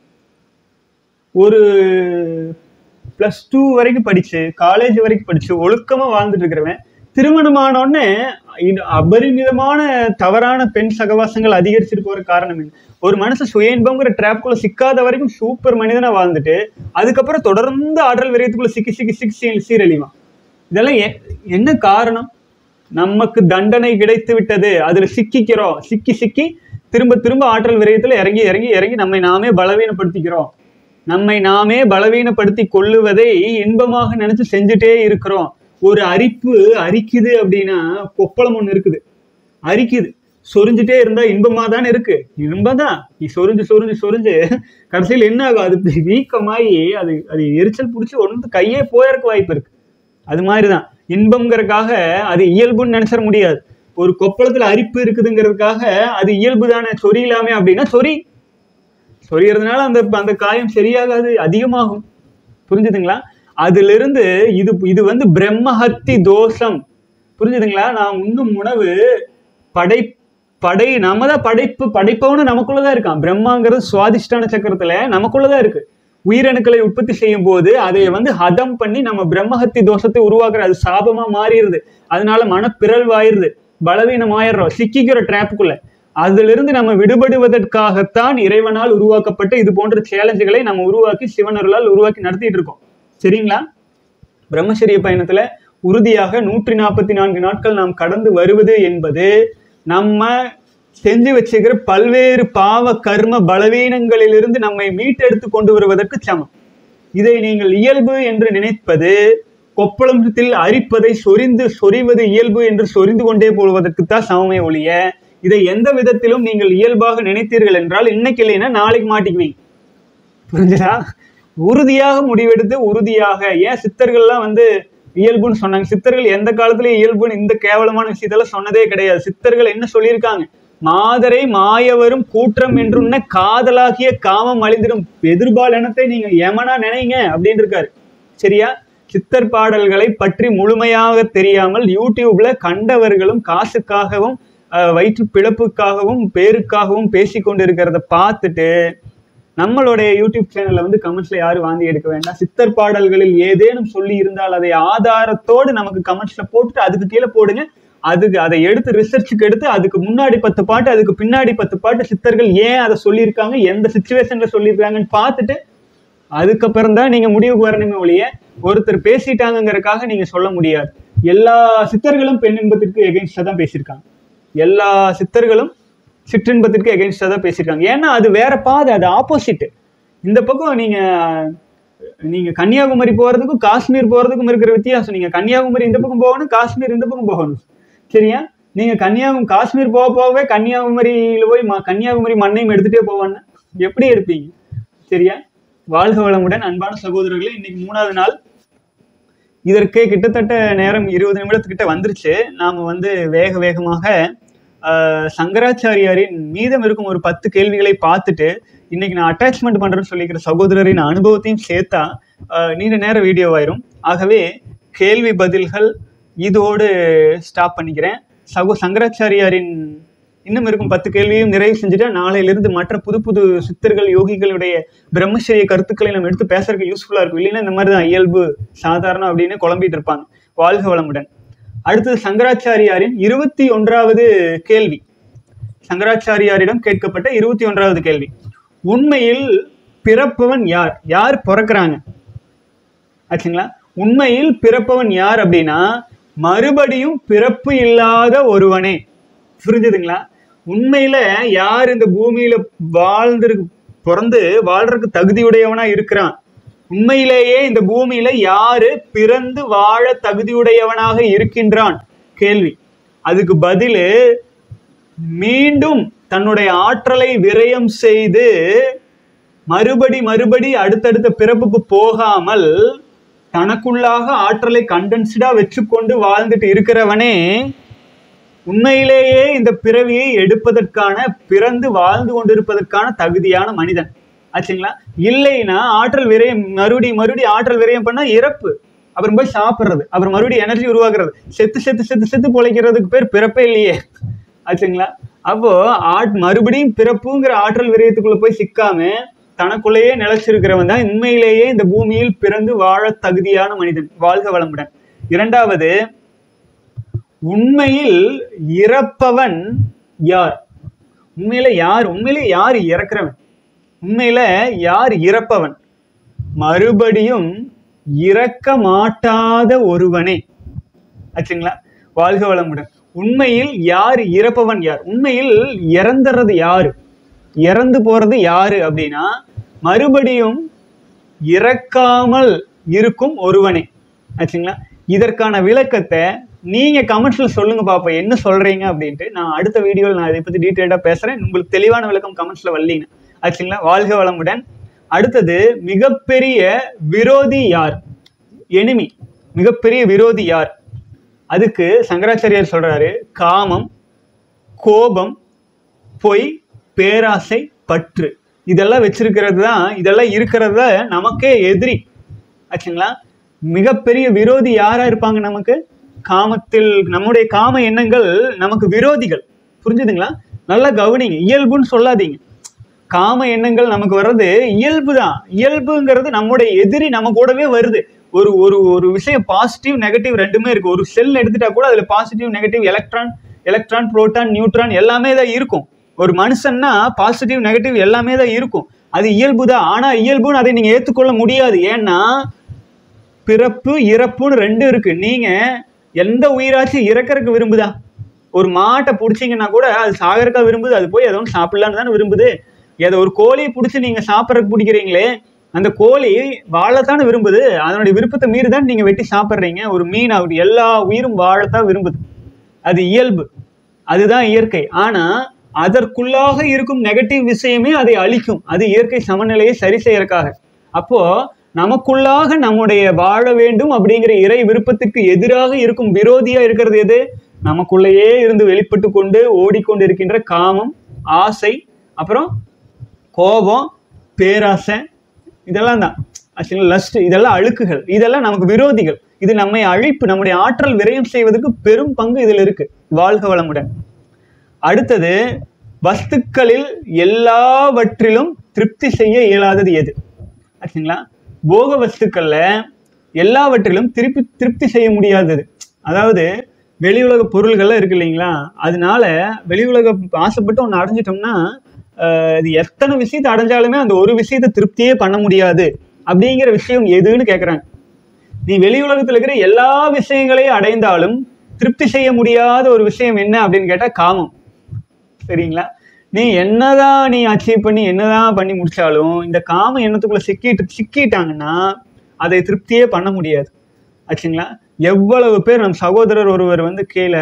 ஒரு +2 வரைக்கும் படிச்சு காலேஜ் வரைக்கும் படிச்சு ஒழுக்கமா வாழ்ந்துட்டு இருக்கிறவன் திருமணமானோடனே அபரிமிதமான தவறான பெண் சகவாசங்கள் அதிகரிச்சுட்டு போற காரணம் என்ன? ஒரு மனுஷன் சுய இன்பம்ங்கிற டிராப்குள்ள சிக்காத வரைக்கும் சூப்பர் மனிதனா வாழ்ந்துட்டு அதுக்கப்புறம் தொடர்ந்து ஆற்றல் விரயத்துக்குள்ள சிக்கி சீரழிவான். இதெல்லாம் என்ன காரணம்? நமக்கு தண்டனை கிடைத்து விட்டது. அதுல சிக்கிக்கிறோம். சிக்கி திரும்ப ஆற்றல் விரயத்துல இறங்கி நம்மை நாமே பலவீனப்படுத்திக்கிறோம். நம்மை நாமே பலவீனப்படுத்தி கொள்ளுவதை இன்பமாக நினைச்சு செஞ்சுட்டே இருக்கிறோம். ஒரு அரிக்குது அப்படின்னா கொப்பளம் ஒண்ணு இருக்குது, அரிக்குது. சொரிஞ்சுட்டே இருந்தா இன்பமா தானே இருக்கு. இன்பம்தான். சொரிஞ்சு கடைசியில் என்ன ஆகும்? அது வீக்கமாயி அது எரிச்சல் பிடிச்சி ஒன்று கையே போயறக்கு வாய்ப்பு இருக்கு. அது மாதிரிதான் இன்பம்ங்கிறதுக்காக அது இயல்புன்னு நினைச்சிட முடியாது. ஒரு கொப்பளத்துல அரிப்பு இருக்குதுங்கிறதுக்காக அது இயல்பு தானே. சொரியலாமே அப்படின்னா சொரியறதுனால அந்த காயம் சரியாகாது, அதிகமாகும். புரிஞ்சுதுங்களா? அதுல இருந்து இது பிரம்மஹத்தி தோஷம். புரிஞ்சுதுங்களா? நாம் உண்ணும் உணவு நம்மதான் படைப்பவனு நமக்குள்ளதான் இருக்கான். பிரம்மாங்கிறது சுவாதிஷ்டான சக்கரத்துல நமக்குள்ளதான் இருக்கு. உயிரணுக்களை உற்பத்தி செய்யும் போது அதை ஹதம் பண்ணி நம்ம பிரம்மஹத்தி தோஷத்தை உருவாக்குற அது சாபமா மாறிடுது. அதனால மனப்பிறழ்வாயிருது, பலவீனம் ஆயிடுறோம், சிக்கிக்கிற டிராப்புக்குள்ள. அதுல இருந்து நம்ம விடுபடுவதற்காகத்தான் இறைவனால் உருவாக்கப்பட்ட இது போன்ற சேலஞ்சுகளை நம்ம உருவாக்கி சிவனர்களால் உருவாக்கி நடத்திட்டு இருக்கோம். சரிங்களா? பிரம்மச்சரிய பயணத்துல உறுதியாக 144 நாட்கள் நாம் கடந்து வருவது என்பது நம்ம செஞ்சு வச்சுக்கிற பல்வேறு பாவ கர்ம பலவீனங்களிலிருந்து நம்மை மீட்டெடுத்து கொண்டு வருவதற்கு சமம். இதை நீங்கள் இயல்பு என்று நினைப்பது கொப்பளத்தில் அரிப்பதை சொரிவது இயல்பு என்று சொரிந்து கொண்டே போவதற்குத்தான் சமமே ஒழிய இதை எந்த விதத்திலும் நீங்கள் இயல்பாக நினைத்தீர்கள் என்றால் இன்னைக்கு இல்லைன்னா நாளைக்கு மாட்டிக்குவீங்க. புரிஞ்சுதா? உறுதியாக முடிவெடுத்து உறுதியாக ஏன் சித்தர்கள்லாம் இயல்புன்னு சொன்னாங்க? சித்தர்கள் எந்த காலத்துல இயல்புன்னு இந்த கேவலமான விஷயத்தெல்லாம் சொன்னதே கிடையாது. சித்தர்கள் என்ன சொல்லியிருக்காங்க? மாதரை மாயவரும் கூற்றம் என்றுன்ன காதலாகிய காமம் அழிந்திடும் எதிர்பாலனத்தை நீங்க யமனா நினைங்க அப்படின்னு இருக்காரு. சரியா? சித்தர் பாடல்களை பற்றி முழுமையாக தெரியாமல் யூடியூப்ல கண்டவர்களும் காசுக்காகவும் வயிற்று பிழப்புக்காகவும் பேருக்காகவும் பேசி கொண்டு இருக்கிறத பார்த்துட்டு நம்மளுடைய யூடியூப் சேனல்ல கமெண்ட்ஸ்ல யாரும் வாந்தி எடுக்க வேண்டாம். சித்தர் பாடல்களில் ஏதேனும் சொல்லி இருந்தால் அதை ஆதாரத்தோடு நமக்கு கமெண்ட்ஸ்ல போட்டுட்டு அதுக்கு கீழே போடுங்க. அதை எடுத்து ரிசர்ச்சுக்கு எடுத்து அதுக்கு முன்னாடி 10 பாட்டு அதுக்கு பின்னாடி 10 பாட்டு சித்தர்கள் ஏன் அதை சொல்லியிருக்காங்க, எந்த சிச்சுவேஷன்ல சொல்லியிருக்காங்கன்னு பார்த்துட்டு அதுக்கப்புறம் தான் நீங்க முடிவுக்கு வரணுமே ஒழிய ஒருத்தர் பேசிட்டாங்கிறதுக்காக நீங்க சொல்ல முடியாது. எல்லா சித்தர்களும் பெண் இன்பத்திற்கு எகென்ஸ்டா தான் பேசியிருக்காங்க. எல்லா சித்தர்களும் சிற்றின்பத்திற்கு எகென்ஸ்டா தான் பேசியிருக்காங்க. ஏன்னா அது வேற பாதை, அது ஆப்போசிட். இந்த பக்கம் நீங்க கன்னியாகுமரி போறதுக்கும் காஷ்மீர் போறதுக்கும் இருக்கிற வித்தியாசம். நீங்க கன்னியாகுமரி இந்த பக்கம் போகணும், காஷ்மீர் இந்த பக்கம் போகணும். சரியா? நீங்க காஷ்மீர் போகவே கன்னியாகுமரியில போய் கன்னியாகுமரி மண்ணையும் எடுத்துட்டே போவான்னு எப்படி எடுப்பீங்க? சரியா? வாழ்க வளமுடன் அன்பான சகோதரர்களே. இன்னைக்கு 3வது நாள். இதற்கே கிட்டத்தட்ட நேரம் 20 நிமிடத்துக்கிட்ட வந்துருச்சு. நாம வேகமாக சங்கராச்சாரியாரின் மீதம் இருக்கும் ஒரு 10 கேள்விகளை பார்த்துட்டு இன்னைக்கு நான் அட்டாச்மெண்ட் பண்றேன்னு சொல்லிக்கிற சகோதரரின் அனுபவத்தையும் சேர்த்தா நீண்ட நேர வீடியோ ஆயிரும். ஆகவே கேள்வி பதில்கள் இதோடு ஸ்டாப் பண்ணிக்கிறேன். சங்கராச்சாரியாரின் இன்னும் இருக்கும் 10 கேள்வியும் நிறைவு செஞ்சுட்டு நாளையிலிருந்து மற்ற புது சித்தர்கள் யோகிகளுடைய பிரம்மச்சரிய கருத்துக்களை நம்ம எடுத்து பேசுறதுக்கு யூஸ்ஃபுல்லா இருக்கும். இல்லைன்னா இந்த மாதிரி தான் இயல்பு சாதாரணம் அப்படின்னு குழம்பிட்டு இருப்பாங்க. வாழ்க வளமுடன். அடுத்தது சங்கராச்சாரியாரின் 21வது கேள்வி. சங்கராச்சாரியாரிடம் கேட்கப்பட்ட 21வது கேள்வி. உண்மையில் பிறப்பவன் யார்? யார் பிறக்கிறாங்க ஆச்சுங்களா? உண்மையில் பிறப்பவன் யார் அப்படின்னா மறுபடியும் பிறப்பு இல்லாத ஒருவனே. புரிஞ்சுதுங்களா? உண்மையில யார் இந்த பூமியில பிறந்து வாழ்றதுக்கு தகுதியுடையவனா இருக்கிறான்? உண்மையிலேயே இந்த பூமியில யாரு பிறந்து வாழ தகுதியுடையவனாக இருக்கின்றான்? கேள்வி. அதுக்கு பதிலு மீண்டும் தன்னுடைய ஆற்றலை விரயம் செய்து மறுபடி அடுத்தடுத்த பிறப்புக்கு போகாமல் தனக்குள்ளாக ஆற்றலை கண்டென்ஸ்டா வச்சுக்கொண்டு வாழ்ந்துட்டு இருக்கிறவனே உண்மையிலேயே இந்த பிறவியை எடுப்பதற்கான பிறந்து வாழ்ந்து கொண்டிருப்பதற்கான தகுதியான மனிதன் ஆச்சுங்களா? இல்லைன்னா ஆற்றல் விரயம் மறுபடி ஆற்றல் விரயம் பண்ணா இறப்பு, அப்புறம் போய் சாப்பிட்றது, அப்புறம் மறுபடியும் எனர்ஜி உருவாக்குறது, செத்து பொழைக்கிறதுக்கு பேர் பிறப்பே இல்லையே ஆச்சுங்களா? அப்போ மறுபடியும் பிறப்புங்கிற ஆற்றல் விரயத்துக்குள்ள போய் சிக்காம தனக்குள்ளேயே நிலைச்சிருக்கிறவன் தான் உண்மையிலேயே இந்த பூமியில் பிறந்து வாழ தகுதியான மனிதன். வாழ்க வளமுடன். 2வது, உண்மையில் இறப்பவன் யார்? உண்மையிலே யார் இறக்கிறவன்? உண்மையில யார் இறப்பவன்? மறுபடியும் இறக்க மாட்டாத ஒருவனே ஆச்சுங்களா? வாழ்க வளமுடன். உண்மையில் யார் இறப்பவன் யார்? உண்மையில் இறந்துறது யாரு? இறந்து போறது யாரு அப்படின்னா மறுபடியும் இறக்காமல் இருக்கும் ஒருவனே ஆச்சுங்களா? இதற்கான விளக்கத்தை நீங்க கமெண்ட்ஸ்ல சொல்லுங்க பாப்பா, என்ன சொல்றீங்க அப்படின்ட்டு. நான் அடுத்த வீடியோவில் நான் இதை பத்தி டீட்டெயிலா பேசுறேன். உங்களுக்கு தெளிவான விளக்கம் கமெண்ட்ஸ்ல வரலீங்க ஆச்சுங்களா? வாழ்க வளமுடன். அடுத்தது, மிகப்பெரிய விரோதி யார்? எனிமி, மிகப்பெரிய விரோதி யார்? அதுக்கு சங்கராச்சாரியார் சொல்றாரு, காமம், கோபம், பொய், பேராசை, பற்று. இதெல்லாம் வச்சிருக்கிறது தான், இதெல்லாம் இருக்கிறத நமக்கே எதிரி ஆச்சுங்களா? மிகப்பெரிய விரோதி யாரா இருப்பாங்க நமக்கு? காமத்தில் நம்முடைய காம எண்ணங்கள் நமக்கு விரோதிகள். புரிஞ்சுதுங்களா? நல்லா கவனிங்க. இயல்புன்னு சொல்லாதீங்க. காம எண்ணங்கள் நமக்கு வர்றது இயல்பு தான். இயல்புங்கிறது நம்முடைய எதிரி நம்ம கூடவே வருது. ஒரு ஒரு விஷயம் பாசிட்டிவ் நெகட்டிவ் ரெண்டுமே இருக்கு. ஒரு செல் எடுத்துட்டா கூட அதுல positive negative electron proton neutron எல்லாமே தான் இருக்கும். ஒரு மனுஷன்னா பாசிட்டிவ் நெகட்டிவ் எல்லாமே தான் இருக்கும். அது இயல்பு தான். ஆனா இயல்புன்னு அதை நீங்க ஏற்றுக்கொள்ள முடியாது. ஏன்னா பிறப்பு இறப்புன்னு ரெண்டும் இருக்கு. நீங்க எந்த உயிராச்சும் இறக்கறதுக்கு விரும்புதா? ஒரு மாட்டை பிடிச்சிங்கன்னா கூட அது சாகறக்கா விரும்புது? அது போய் ஏதோ ஒன்று சாப்பிடலான்னு தானே விரும்புது. ஏதோ ஒரு கோழியை பிடிச்சி நீங்க சாப்பிட்றதுக்கு பிடிக்கிறீங்களே, அந்த கோழி வாழத்தானே விரும்புது. அதனுடைய விருப்பத்தை மீறி தான் நீங்க வெட்டி சாப்பிட்றீங்க. ஒரு மீன் ஆகுது, எல்லா உயிரும் வாழத்தான் விரும்புது. அது இயல்பு, அதுதான் இயற்கை. ஆனா அதற்குள்ளாக இருக்கும் நெகட்டிவ் விஷயமே அதை அழிக்கும். அது இயற்கை சமநிலையை சரி செய்யறதுக்காக. அப்போ நமக்குள்ளாக நம்முடைய வாழ வேண்டும் அப்படிங்கிற இறை விருப்பத்திற்கு எதிராக இருக்கும் விரோதியா இருக்கிறது எது? நமக்குள்ளேயே இருந்து வெளிப்பட்டு கொண்டு ஓடிக்கொண்டு இருக்கின்ற காமம், ஆசை, அப்புறம் கோபம், பேராசை, இதெல்லாம் தான் லஸ்ட். இதெல்லாம் அழுக்குகள், இதெல்லாம் நமக்கு விரோதிகள். இது நம்மை அழிப்பு, நம்முடைய ஆற்றல் விரயம் செய்வதற்கு பெரும் பங்கு இதில் இருக்கு. வாழ்க வளமுடன். அடுத்தது, வஸ்துக்களில் எல்லாவற்றிலும் திருப்தி செய்ய இயலாதது எது? ஆச்சுங்களா? போக வஸ்துக்கள்ல எல்லாவற்றிலும் திருப்தி செய்ய முடியாதது. அதாவது வெளி உலக பொருள்கள்லாம் இருக்கு இல்லைங்களா, அதனால வெளி உலக ஆசைப்பட்டு ஒன்று அடைஞ்சிட்டோம்னா இது எத்தனை விஷயத்தை அடைஞ்சாலுமே அந்த ஒரு விஷயத்தை திருப்தியே பண்ண முடியாது. அப்படிங்கிற விஷயம் எதுன்னு கேட்குறாங்க. நீ வெளி உலகத்தில் இருக்கிற எல்லா விஷயங்களையும் அடைந்தாலும் திருப்தி செய்ய முடியாத ஒரு விஷயம் என்ன அப்படின்னு கேட்டால் காமம். சரிங்களா? நீ என்னதான் நீ அச்சீவ் பண்ணி என்னதான் பண்ணி முடிச்சாலும் இந்த காம எண்ணத்துக்குள்ள சிக்கிட்டாங்கன்னா அதை திருப்தியே பண்ண முடியாது. ஆச்சுங்களா? எவ்வளவு பேர் நம் சகோதரர் ஒருவர் வந்து கீழே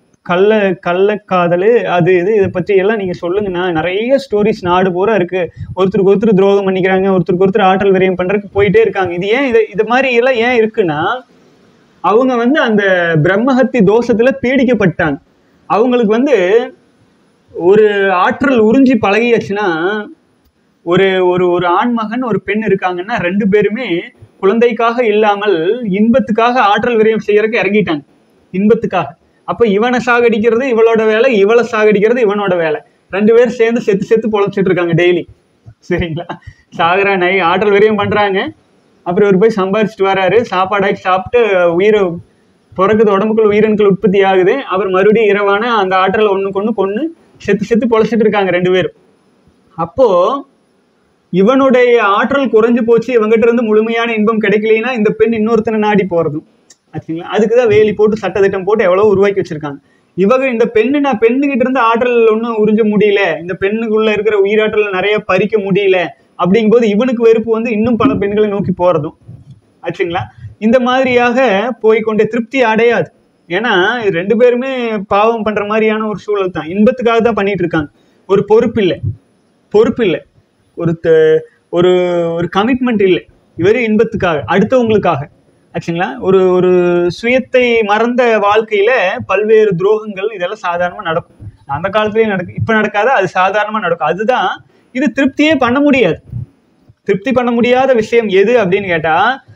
கள்ளக்காதல் அது இதை பற்றி எல்லாம் நீங்கள் சொல்லுங்கன்னா நிறைய ஸ்டோரிஸ் நாடு பூரா இருக்குது. ஒருத்தருக்கு ஒருத்தர் துரோகம் பண்ணிக்கிறாங்க, ஒருத்தருக்கு ஒருத்தர் ஆற்றல் விரயம் பண்ணுறதுக்கு போயிட்டே இருக்காங்க. இது ஏன் இது மாதிரி எல்லாம் ஏன் இருக்குன்னா, அவங்க வந்து அந்த பிரம்மஹத்தி தோஷத்தில் பீடிக்கப்பட்டாங்க. அவங்களுக்கு வந்து ஒரு ஆற்றல் உறிஞ்சி பழகியாச்சுன்னா, ஒரு ஒரு ஒரு ஆண்மகன் ஒரு பெண் இருக்காங்கன்னா ரெண்டு பேருமே குழந்தைக்காக இல்லாமல் இன்பத்துக்காக ஆற்றல் விரயம் செய்யறதுக்கு இறங்கிட்டாங்க. இன்பத்துக்காக. அப்போ இவனை சாகடிக்கிறது இவளோட வேலை, இவளை சாகடிக்கிறது இவனோட வேலை. ரெண்டு பேரும் சேர்ந்து செத்து செத்து பொழைச்சிட்டு இருக்காங்க டெய்லி. சரிங்களா? சாகுறா நை ஆற்றல் விரயம் பண்றாங்க. அப்புறம் இவர் போய் சம்பாரிச்சிட்டு வராரு, சாப்பாடாக்கி சாப்பிட்டு உயிரை பிறகுது, உடம்புக்குள்ள உயிரணுக்கள் உற்பத்தி ஆகுது. அப்புறம் மறுபடியும் இரவான அந்த ஆற்றலை ஒண்ணுக்கு கொண்டு செத்து செத்து பொழைச்சிட்டு இருக்காங்க ரெண்டு பேரும். அப்போ இவனுடைய ஆற்றல் குறைஞ்சு போச்சு, இவங்கிட்ட இருந்து முழுமையான இன்பம் கிடைக்கலைன்னா இந்த பெண் இன்னொருத்தனை நாடி போறதும். ஆச்சுங்களா? அதுக்குதான் வேலி போட்டு சட்டத்திட்டம் போட்டு எவ்வளவு உருவாக்கி வச்சிருக்காங்க. இவங்க இந்த பெண்ணுகிட்ட இருந்து ஆற்றல் ஒன்றும் உறிஞ்ச முடியல, இந்த பெண்ணுக்குள்ள இருக்கிற உயிராற்றல் நிறைய பறிக்க முடியல. அப்படிங்கும் போது இவனுக்கு வெறுப்பு வந்து இன்னும் பல பெண்களை நோக்கி போறதும். ஆச்சுங்களா? இந்த மாதிரியாக போய்கொண்டே திருப்தி அடையாது. ஏன்னா ரெண்டு பேருமே பாவம் பண்ற மாதிரியான ஒரு சூழல் தான். இன்பத்துக்காக தான் பண்ணிட்டு இருக்காங்க. ஒரு பொறுப்பு இல்லை, ஒரு ஒரு கமிட்மெண்ட் இல்லை. இவரு இன்பத்துக்காக, அடுத்தவங்களுக்காக. ஆச்சுங்களா? ஒரு ஒரு சுயத்தை மறந்த வாழ்க்கையில பல்வேறு துரோகங்கள் இதெல்லாம் சாதாரணமா நடக்கும். அந்த காலத்திலேயே நடக்கும், இப்ப நடக்காத, அது சாதாரணமா நடக்கும். அதுதான் இது திருப்தியே பண்ண முடியாது. திருப்தி பண்ண முடியாத விஷயம் எது அப்படின்னு கேட்டா,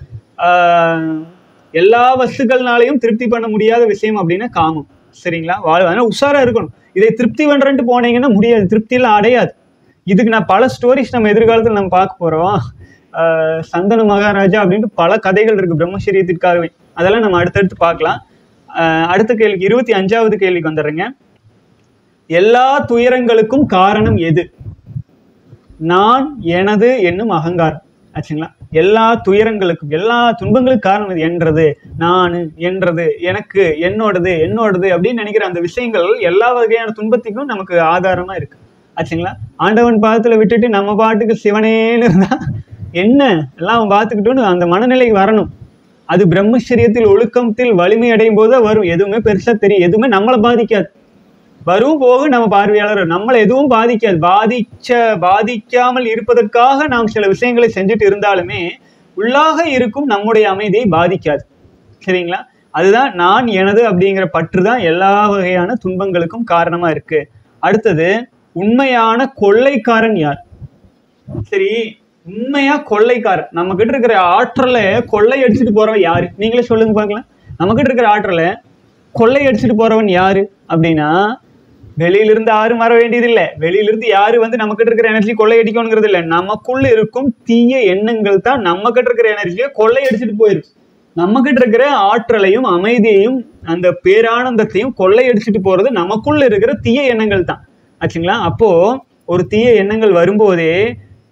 எல்லா வஸ்துக்கள்னாலையும் திருப்தி பண்ண முடியாத விஷயம் அப்படின்னா காமம். சரிங்களா? அதனால உஷாரா இருக்கணும். இதை திருப்தி பண்றேன்ட்டு போனீங்கன்னா முடியாது, திருப்தியெல்லாம் அடையாது. இதுக்கு நான் பல ஸ்டோரிஸ் நம்ம எதிர்காலத்தில் நம்ம பார்க்க போறோம். சந்தனு மகாராஜா அப்படின்ட்டு பல கதைகள் இருக்கு பிரம்மச்சரியத்திற்காகவே. அதெல்லாம் நம்ம அடுத்தடுத்து பார்க்கலாம். அடுத்த கேள்விக்கு 25வது கேள்விக்கு வந்துடுறேங்க. எல்லா துயரங்களுக்கும் காரணம் எது? நான், எனது என்னும் அகங்காரம். ஆச்சுங்களா? எல்லா துயரங்களுக்கும், எல்லா துன்பங்களுக்கும் காரணம் இது. என்றது, நான், என்றது, எனக்கு, என்னோடது அப்படின்னு நினைக்கிற அந்த விஷயங்கள் எல்லா வகையான துன்பத்துக்கும் நமக்கு ஆதாரமா இருக்கு. ஆச்சுங்களா? ஆண்டவன் பாதத்துல விட்டுட்டு நம்ம பாட்டுக்கு சிவனேன்னு இருந்தா என்ன எல்லாம் அவன் பார்த்துக்கிட்டோன்னு அந்த மனநிலைக்கு வரணும். அது பிரம்மச்சரியத்தில் ஒழுக்கத்தில் வலிமை அடையும் போது வரும். எதுவுமே பெருசா தெரியும், எதுவுமே நம்மளை பாதிக்காது. வரும் போக நம்ம பார்வையாளர், நம்மளை எதுவும் பாதிக்காது. பாதிக்காமல் இருப்பதற்காக நாம் சில விஷயங்களை செஞ்சுட்டு இருந்தாலுமே உள்ளாக இருக்கும் நம்முடைய அமைதியை பாதிக்காது. சரிங்களா? அதுதான் நான், எனது அப்படிங்கிற பற்று தான் எல்லா வகையான துன்பங்களுக்கும் காரணமா இருக்கு. அடுத்தது, உண்மையான கொள்ளைக்காரன் யார்? சரி, உண்மையா கொள்ளைக்காரன், நம்ம கிட்ட இருக்கிற ஆற்றலை கொள்ளை அடிச்சுட்டு போறவன் யாரு? நீங்களே சொல்லுங்க பார்க்கலாம். நம்ம கிட்ட இருக்கிற ஆற்றலை கொள்ளை அடிச்சுட்டு போறவன் யாரு அப்படின்னா, வெளியிலிருந்து யாரும் வர வேண்டியது இல்லை. வெளியிலிருந்து யாரு வந்து நம்ம கிட்ட இருக்கிற எனர்ஜி கொள்ளை அடிக்கணுங்கிறது இல்லை. நமக்குள்ள இருக்கும் தீய எண்ணங்கள் தான் நம்ம கிட்ட இருக்கிற எனர்ஜியை கொள்ளை அடிச்சுட்டு போயிருக்கு. நம்ம கிட்ட இருக்கிற ஆற்றலையும் அமைதியையும் அந்த பேரானந்தத்தையும் கொள்ளை அடிச்சுட்டு போறது நமக்குள்ள இருக்கிற தீய எண்ணங்கள் தான். ஆச்சுங்களா? அப்போ ஒரு தீய எண்ணங்கள் வரும்போதே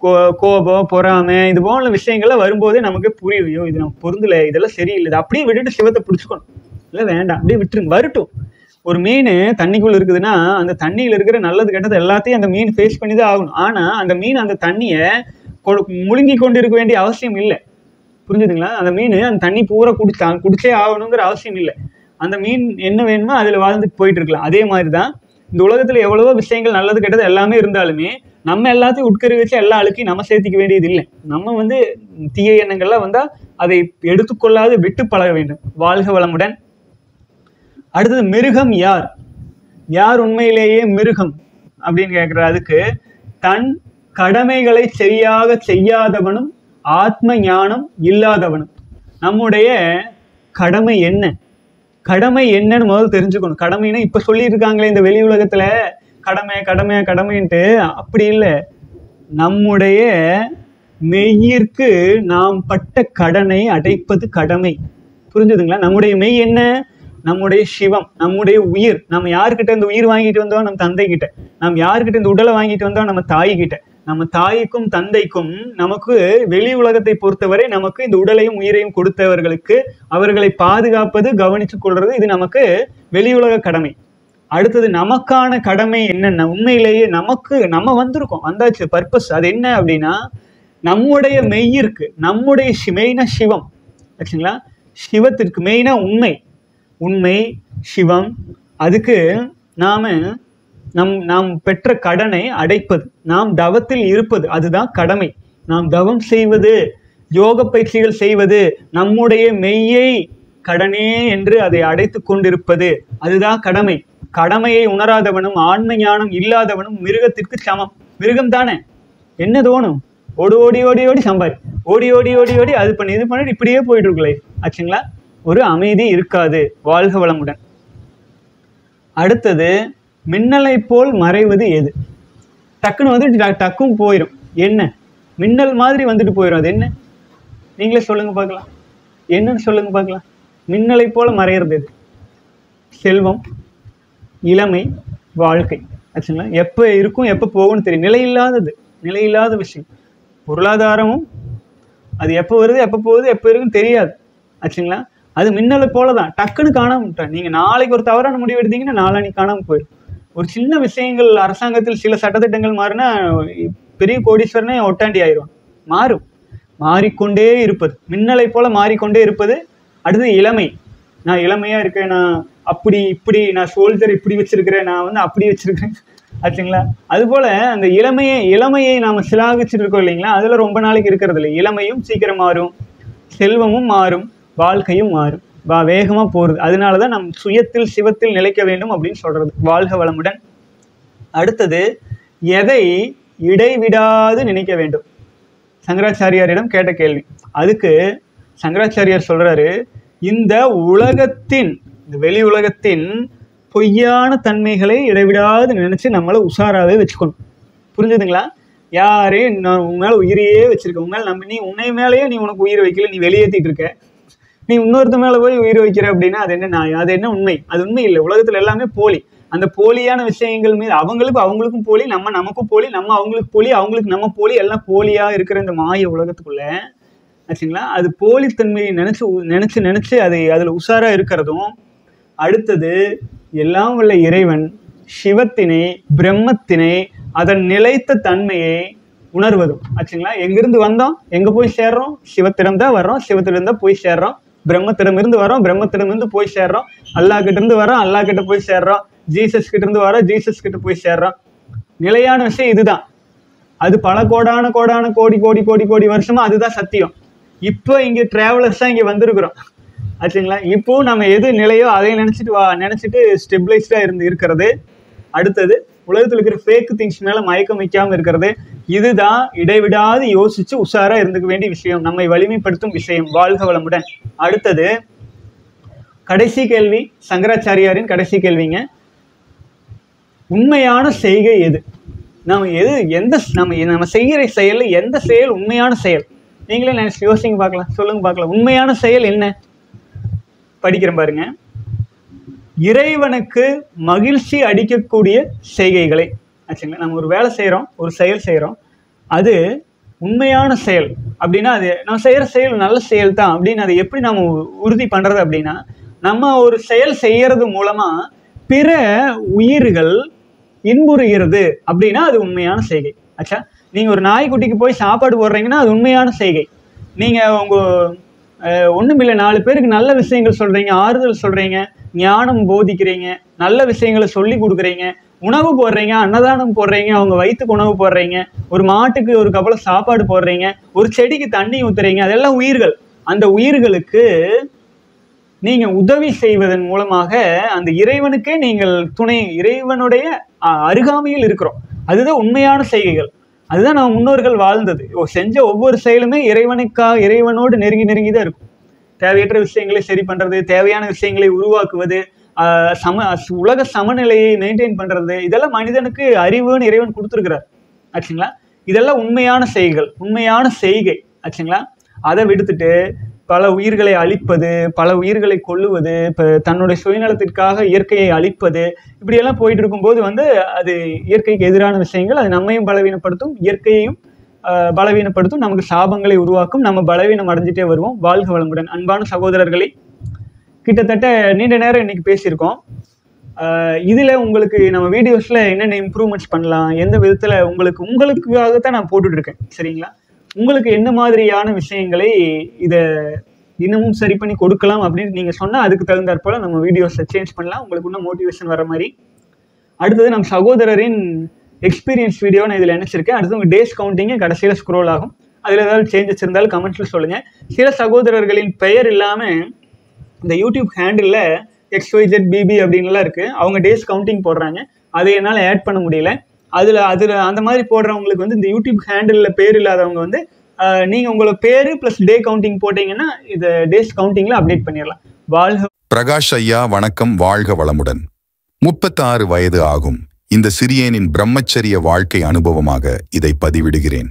கோபம், பொறாமை, இது போன்ற விஷயங்கள்லாம் வரும்போதே நமக்கு புரியும், இது நமக்கு பொருந்தலை, இதெல்லாம் சரியில்லை, இது அப்படியே விட்டுட்டு சிவத்தை பிடிச்சிக்கணும். இல்லை வேண்டாம், அப்படியே விட்டுருங்க, வரட்டும். ஒரு மீன் தண்ணிக்குள்ள இருக்குதுன்னா அந்த தண்ணியில் இருக்கிற நல்லது கெட்டது எல்லாத்தையும் அந்த மீன் ஃபேஸ் பண்ணி தான் ஆகணும். ஆனால் அந்த மீன் அந்த தண்ணியை முழுங்கி கொண்டு இருக்க வேண்டிய அவசியம் இல்லை. புரிஞ்சுதுங்களா? அந்த மீன் அந்த தண்ணி பூரா குடிச்சே ஆகணுங்கிற அவசியம் இல்லை. அந்த மீன் என்ன வேணுமோ அதில் வாழ்ந்துட்டு போயிட்டு இருக்கலாம். அதே மாதிரி தான் இந்த உலகத்தில் எவ்வளவோ விஷயங்கள் நல்லது கெட்டது எல்லாமே இருந்தாலுமே நம்ம எல்லாத்தையும் உட்கறி வச்சு எல்லா அழுக்கையும் நம்ம சேர்த்திக்க வேண்டியது இல்லை. நம்ம தீய எண்ணங்கள்லாம் வந்தால் அதை எடுத்துக்கொள்ளாது விட்டு பழக வேண்டும். வாழ்க வளமுடன். அடுத்தது, மிருகம் யார்? யார் உண்மையிலேயே மிருகம் அப்படின்னு கேட்குற அதுக்கு, தன் கடமைகளை சரியாக செய்யாதவனும் ஆத்ம ஞானம் இல்லாதவனும். நம்முடைய கடமை என்ன, கடமை என்னன்னு முதல்ல தெரிஞ்சுக்கணும். கடமைன்னா இப்போ சொல்லியிருக்காங்களே இந்த வெளி உலகத்தில் கடமை கடமை கடமைன்ட்டு, அப்படி இல்லை. நம்முடைய மெய்யிற்கு நாம் பட்ட கடனை அடைப்பது கடமை. புரிஞ்சுதுங்களா? நம்முடைய மெய் என்ன? நம்முடைய சிவம், நம்முடைய உயிர். நம்ம யாருக்கிட்ட இந்த உயிர் வாங்கிட்டு வந்தோம்? நம்ம தந்தை கிட்ட. நம்ம யாருக்கிட்ட இந்த உடலை வாங்கிட்டு வந்தோம்? நம்ம தாய்கிட்ட. நம்ம தாய்க்கும் தந்தைக்கும் நமக்கு வெளி உலகத்தை பொறுத்தவரை நமக்கு இந்த உடலையும் உயிரையும் கொடுத்தவர்களுக்கு அவர்களை பாதுகாப்பது, கவனித்து கொள்வது, இது நமக்கு வெளி உலக கடமை. அடுத்தது, நமக்கான கடமை என்னென்ன? உண்மையிலேயே நம்ம வந்தாச்சு பர்பஸ். அது என்ன அப்படின்னா, நம்முடைய மெய்யிற்கு, நம்முடைய மெயினா சிவம் ஆச்சுங்களா, சிவத்திற்கு மெயினா உண்மை சிவம். அதுக்கு நாம் பெற்ற கடனை அடைப்பது, நாம் தவத்தில் இருப்பது, அதுதான் கடமை. நாம் தவம் செய்வது, யோக பயிற்சிகள் செய்வது, நம்முடைய மெய்யை கடனே என்று அதை அடைத்து கொண்டிருப்பது, அதுதான் கடமை. கடமையை உணராதவனும் ஆன்ம ஞானம் இல்லாதவனும் மிருகத்திற்கு சமம். மிருகம் தானே, என்ன தோணும்? ஓடி ஓடி ஓடி ஓடி சம்பாரி, ஓடி ஓடி ஓடி ஓடி அது பண்ணி இது பண்ணிட்டு இப்படியே போயிட்டு இருக்குல்ல ஆச்சுங்களா? ஒரு அமைதி இருக்காது. வாழ்க வளமுடன். அடுத்தது, மின்னலை போல் மறைவது எது? டக்குன்னு டக்கும் போயிடும். என்ன? மின்னல் மாதிரி வந்துட்டு போயிடும். அது என்ன? நீங்களே சொல்லுங்க பார்க்கலாம். என்னன்னு சொல்லுங்க பார்க்கலாம். மின்னலை போல மறைகிறது எது? செல்வம், இளமை, வாழ்க்கை ஆச்சுங்களா? எப்போ இருக்கும் எப்போ போகும்னு தெரியும். நிலையில்லாத விஷயம். பொருளாதாரமும் அது எப்போ வருது எப்போ போகுது எப்போ இருக்குன்னு தெரியாது ஆச்சுங்களா? அது மின்னலை போல தான், டக்குன்னு காணாமல் விட்டான். நீங்கள் நாளைக்கு ஒரு தவறான முடிவு எடுத்தீங்கன்னா நாளைக்கு காணாமல் போயிடும். ஒரு சின்ன விஷயங்கள் அரசாங்கத்தில் சில சட்டத்திட்டங்கள் மாறினா பெரிய கோடீஸ்வரனே ஒட்டாண்டி ஆயிடுவான். மாறிக்கொண்டே இருப்பது, மின்னலை போல மாறிக்கொண்டே இருப்பது. அடுத்தது இளமை. நான் இளமையாக இருக்கேன், நான் அப்படி இப்படி, நான் சோல்ஜர் இப்படி வச்சிருக்கிறேன், நான் அப்படி வச்சிருக்கிறேன் ஆச்சுங்களா? அதுபோல் அந்த இளமையை நாம் சிலாகிச்சுட்டு இருக்கோம் இல்லைங்களா? அதில் ரொம்ப நாளைக்கு இருக்கிறது இல்லை. இளமையும் சீக்கிரம் மாறும், செல்வமும் மாறும், வாழ்க்கையும் மாறும். வேகமாக போகிறது. அதனால தான் நம் சுயத்தில் சிவத்தில் நிலைக்க வேண்டும் அப்படின்னு சொல்கிறது. வாழ்க வளமுடன். அடுத்தது, எதை இடைவிடாது நினைக்க வேண்டும்? சங்கராச்சாரியாரிடம் கேட்ட கேள்வி. அதுக்கு சங்கராச்சாரியார் சொல்கிறாரு, இந்த உலகத்தின், இந்த வெளி உலகத்தின் பொய்யான தன்மைகளை இடைவிடாது நினச்சி நம்மளை உஷாராகவே வச்சுக்கணும். புரிஞ்சுதுங்களா? யாரையும் நான் உன் மேலே உயிரையே வச்சுருக்கேன், உன் மேலே நீ உன்னை மேலேயே நீ உனக்கு உயிரை வைக்கல, நீ வெளியேற்றிட்டு இருக்க, நீ இன்னொருத்த மேலே போய் உயிரை வைக்கிற அப்படின்னா அது என்ன நாய்? அது என்ன உண்மை? அது உண்மை இல்லை. உலகத்தில் எல்லாமே போலி. அந்த போலியான விஷயங்கள் மீது அவங்களுக்கும் போலி, நமக்கும் போலி, நம்ம அவங்களுக்கு போலி, அவங்களுக்கு நம்ம போலி, எல்லாம் போலியாக இருக்கிற இந்த மாய உலகத்துக்குள்ள ஆச்சுங்களா? அது போலித்தன்மையை நினச்சி அதில் உஷாராக இருக்கிறதும். அடுத்தது, எல்லாம் உள்ள இறைவன் சிவத்தினை, பிரம்மத்தினை, அதன் நிலைத்த தன்மையை உணர்வதும் ஆச்சுங்களா? எங்கிருந்து வந்தோம், எங்கே போய் சேர்றோம்? சிவத்திடம் தான் வர்றோம், சிவத்திடம் தான் போய் சேர்றோம். பிரம்மத்திடமிருந்து வரோம், பிரம்மத்திடமிருந்து போய் சேர்றோம். அல்லா கிட்ட இருந்து வரோம், அல்லா கிட்ட போய் சேர்றோம். ஜீசஸ் கிட்ட இருந்து வரோம், ஜீசஸ் கிட்ட போய் சேர்றோம். நிலையான விஷயம் இதுதான். அது பல கோடான கோடி வருஷமா அதுதான் சத்தியம். இப்போ இங்கே டிராவலர்ஸாக இங்கே வந்திருக்கிறோம் ஆச்சுங்களா? இப்போ நம்ம எது நிலையோ அதை நினச்சிட்டு ஸ்டெபிளைஸ்டாக இருக்கிறது. அடுத்தது, உலகத்தில் இருக்கிற ஃபேக் திங்ஸ் மேலே மயக்கம் வைக்காமல் இருக்கிறது. இதுதான் இடைவிடாது யோசித்து உஷாராக இருந்துக்க வேண்டிய விஷயம், நம்மை வலிமைப்படுத்தும் விஷயம். வாழ்க வளமுடன். அடுத்தது, கடைசி கேள்வி, சங்கராச்சாரியாரின் கடைசி கேள்விங்க. உண்மையான செய்கை எது? நம்ம செய்கிற செயலில் எந்த செயல் உண்மையான செயல்? நீங்களே நினைச்சு யோசிங்க பார்க்கலாம், சொல்லுங்க பார்க்கலாம். உண்மையான செயல் என்ன? படிக்கிறேன் பாருங்க. இறைவனுக்கு மகிழ்ச்சி அளிக்கக்கூடிய செய்கைகளை ஆச்சுங்களா? நம்ம ஒரு வேலை செய்கிறோம், ஒரு செயல் செய்கிறோம், அது உண்மையான செயல் அப்படின்னா அது நம்ம செய்கிற செயல் நல்ல செயல் தான் அப்படின்னு அதை எப்படி நம்ம உறுதி பண்ணுறது அப்படின்னா, நம்ம ஒரு செயல் செய்கிறது மூலமாக பிற உயிர்கள் இன்புறுகிறது அப்படின்னா அது உண்மையான செய்கை. ஆச்சா, நீங்கள் ஒரு நாய்க்குட்டிக்கு போய் சாப்பாடு போடுறீங்கன்னா அது உண்மையான செய்கை. நீங்கள் உங்கள் ஒன்றுமில்லை 4 பேருக்கு நல்ல விஷயங்கள் சொல்கிறீங்க, ஆறுதல் சொல்கிறீங்க, ஞானம் போதிக்கிறீங்க, நல்ல விஷயங்களை சொல்லி கொடுக்குறீங்க, உணவு போடுறீங்க, அன்னதானம் போடுறீங்க, அவங்க வயிற்றுக்கு உணவு போடுறீங்க, ஒரு மாட்டுக்கு ஒரு கபல சாப்பாடு போடுறீங்க, ஒரு செடிக்கு தண்ணி ஊற்றுறீங்க, அதெல்லாம் உயிர்கள். அந்த உயிர்களுக்கு நீங்கள் உதவி செய்வதன் மூலமாக அந்த இறைவனுக்கே நீங்கள் துணை, இறைவனுடைய அருகாமையில் இருக்கிறோம். அதுதான் உண்மையான செய்கைகள். அதுதான் நம்ம முன்னோர்கள் வாழ்ந்தது. செஞ்ச ஒவ்வொரு செயலுமே இறைவனோடு நெருங்கி நெருங்கி தான் இருக்கும். தேவையற்ற விஷயங்களை சரி பண்ணுறது, தேவையான விஷயங்களை உருவாக்குவது, உலக சமநிலையை மெயின்டைன் பண்ணுறது, இதெல்லாம் மனிதனுக்கு அறிவுன்னு இறைவன் கொடுத்துருக்கிறார் ஆச்சுங்களா. இதெல்லாம் உண்மையான செய்கைகள், உண்மையான செய்கை ஆச்சுங்களா. அதை விடுத்துட்டு பல உயிர்களை அழிப்பது, பல உயிர்களை கொல்லுவது, இப்போ தன்னுடைய சுயநலத்திற்காக இயற்கையை அழிப்பது, இப்படியெல்லாம் போயிட்டு இருக்கும்போது அது இயற்கைக்கு எதிரான விஷயங்கள். அது நம்மையும் பலவீனப்படுத்தும், இயற்கையையும் பலவீனப்படுத்தும், நமக்கு சாபங்களை உருவாக்கும், நம்ம பலவீனம் அடைஞ்சிட்டே வருவோம். வாழ்க வளமுடன். அன்பான சகோதரர்களே, கிட்டத்தட்ட நீண்ட நேரம் இன்னைக்கு பேசியிருக்கோம். இதில் உங்களுக்கு நம்ம வீடியோஸில் என்னென்ன இம்ப்ரூவ்மெண்ட்ஸ் பண்ணலாம், எந்த விதத்தில் உங்களுக்காகத்தான் நான் போட்டுட்ருக்கேன் சரிங்களா. உங்களுக்கு என்ன மாதிரியான விஷயங்களை இதை இன்னமும் சரி பண்ணி கொடுக்கலாம் அப்படின்னு நீங்கள் சொன்னால் அதுக்கு தகுந்தாற் போல் நம்ம வீடியோஸை சேஞ்ச் பண்ணலாம், உங்களுக்கு இன்னும் மோட்டிவேஷன் வர மாதிரி. அடுத்தது நம்ம சகோதரரின் எக்ஸ்பீரியன்ஸ் வீடியோ நான் இதில் நினச்சிருக்கேன். அடுத்து உங்கள் டேஸ் கவுண்டிங்கு கடைசியில் ஸ்க்ரோல் ஆகும். அதில் ஏதாவது சேஞ்சஸ் இருந்தாலும் கமெண்ட்ஸில் சொல்லுங்கள். சில சகோதரர்களின் பெயர் இல்லாமல் இந்த யூடியூப் ஹேண்டில் XYZBB அப்படின்லாம் இருக்குது. அவங்க டேஸ் கவுண்டிங் போடுறாங்க, அதை என்னால் ஆட் பண்ண முடியல. அதில் அந்த மாதிரி போடுறவங்களுக்கு இந்த யூடியூப் ஹேண்டிலில் பேர் இல்லாதவங்க நீங்கள் உங்களோட பேர் ப்ளஸ் டே கவுண்டிங் போட்டிங்கன்னா இதை டேஸ் கவுண்டிங்கில் அப்டேட் பண்ணிடலாம். வாழ்க பிரகாஷ் ஐயா வணக்கம். வாழ்க வளமுடன். 36 வயது ஆகும் இந்த சிறியனின் பிரம்மச்சரிய வாழ்க்கை அனுபவமாக இதை பதிவிடுகிறேன்.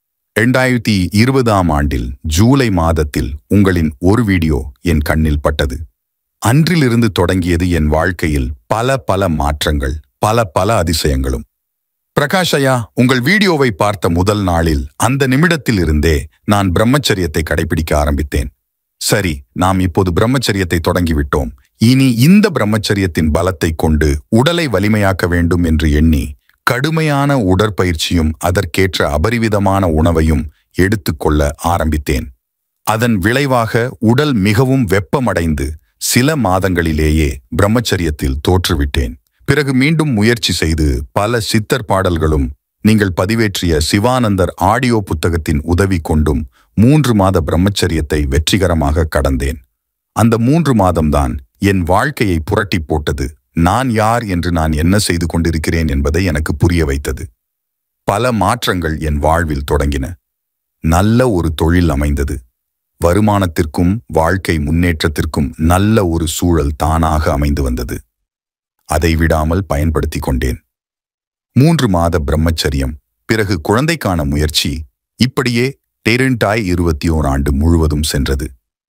2020ஆம் ஆண்டில் ஜூலை மாதத்தில் உங்களின் ஒரு வீடியோ என் கண்ணில் பட்டது. அன்றிலிருந்து தொடங்கியது என் வாழ்க்கையில் பல மாற்றங்கள், பல அதிசயங்களும். பிரகாஷ் ஐயா, உங்கள் வீடியோவை பார்த்த முதல் நாளில் அந்த நிமிடத்தில் இருந்தே நான் பிரம்மச்சரியத்தை கடைபிடிக்க ஆரம்பித்தேன். சரி, நாம் இப்போது பிரம்மச்சரியத்தை தொடங்கிவிட்டோம், இனி இந்த பிரம்மச்சரியத்தின் பலத்தை கொண்டு உடலை வலிமையாக்க வேண்டும் என்று எண்ணி கடுமையான உடற்பயிற்சியும் அதற்கேற்ற அபரிவிதமான உணவையும் எடுத்துக்கொள்ள ஆரம்பித்தேன். அதன் விளைவாக உடல் மிகவும் வெப்பமடைந்து சில மாதங்களிலேயே பிரம்மச்சரியத்தில் தோற்றுவிட்டேன். பிறகு மீண்டும் முயற்சி செய்து பல சித்தர் பாடல்களும் நீங்கள் பதிவேற்றிய சிவானந்தர் ஆடியோ புத்தகத்தின் உதவி கொண்டும் 3 மாத பிரம்மச்சரியத்தை வெற்றிகரமாக கடந்தேன். அந்த 3 மாதம்தான் என் வாழ்க்கையை புரட்டி போட்டது. நான் யார் என்று நான் என்ன செய்து கொண்டிருக்கிறேன் என்பதை எனக்கு புரிய வைத்தது. பல மாற்றங்கள் என் வாழ்வில் தொடங்கின. நல்ல ஒரு தொழில் அமைந்தது. வருமானத்திற்கும் வாழ்க்கை முன்னேற்றத்திற்கும் நல்ல ஒரு சூழல் தானாக அமைந்து வந்தது. அதை விடாமல் பயன்படுத்தி கொண்டேன். 3 மாத பிரம்மச்சரியம், பிறகு குழந்தைக்கான முயற்சி, இப்படியே 2021 ஆண்டு முழுவதும் சென்றது.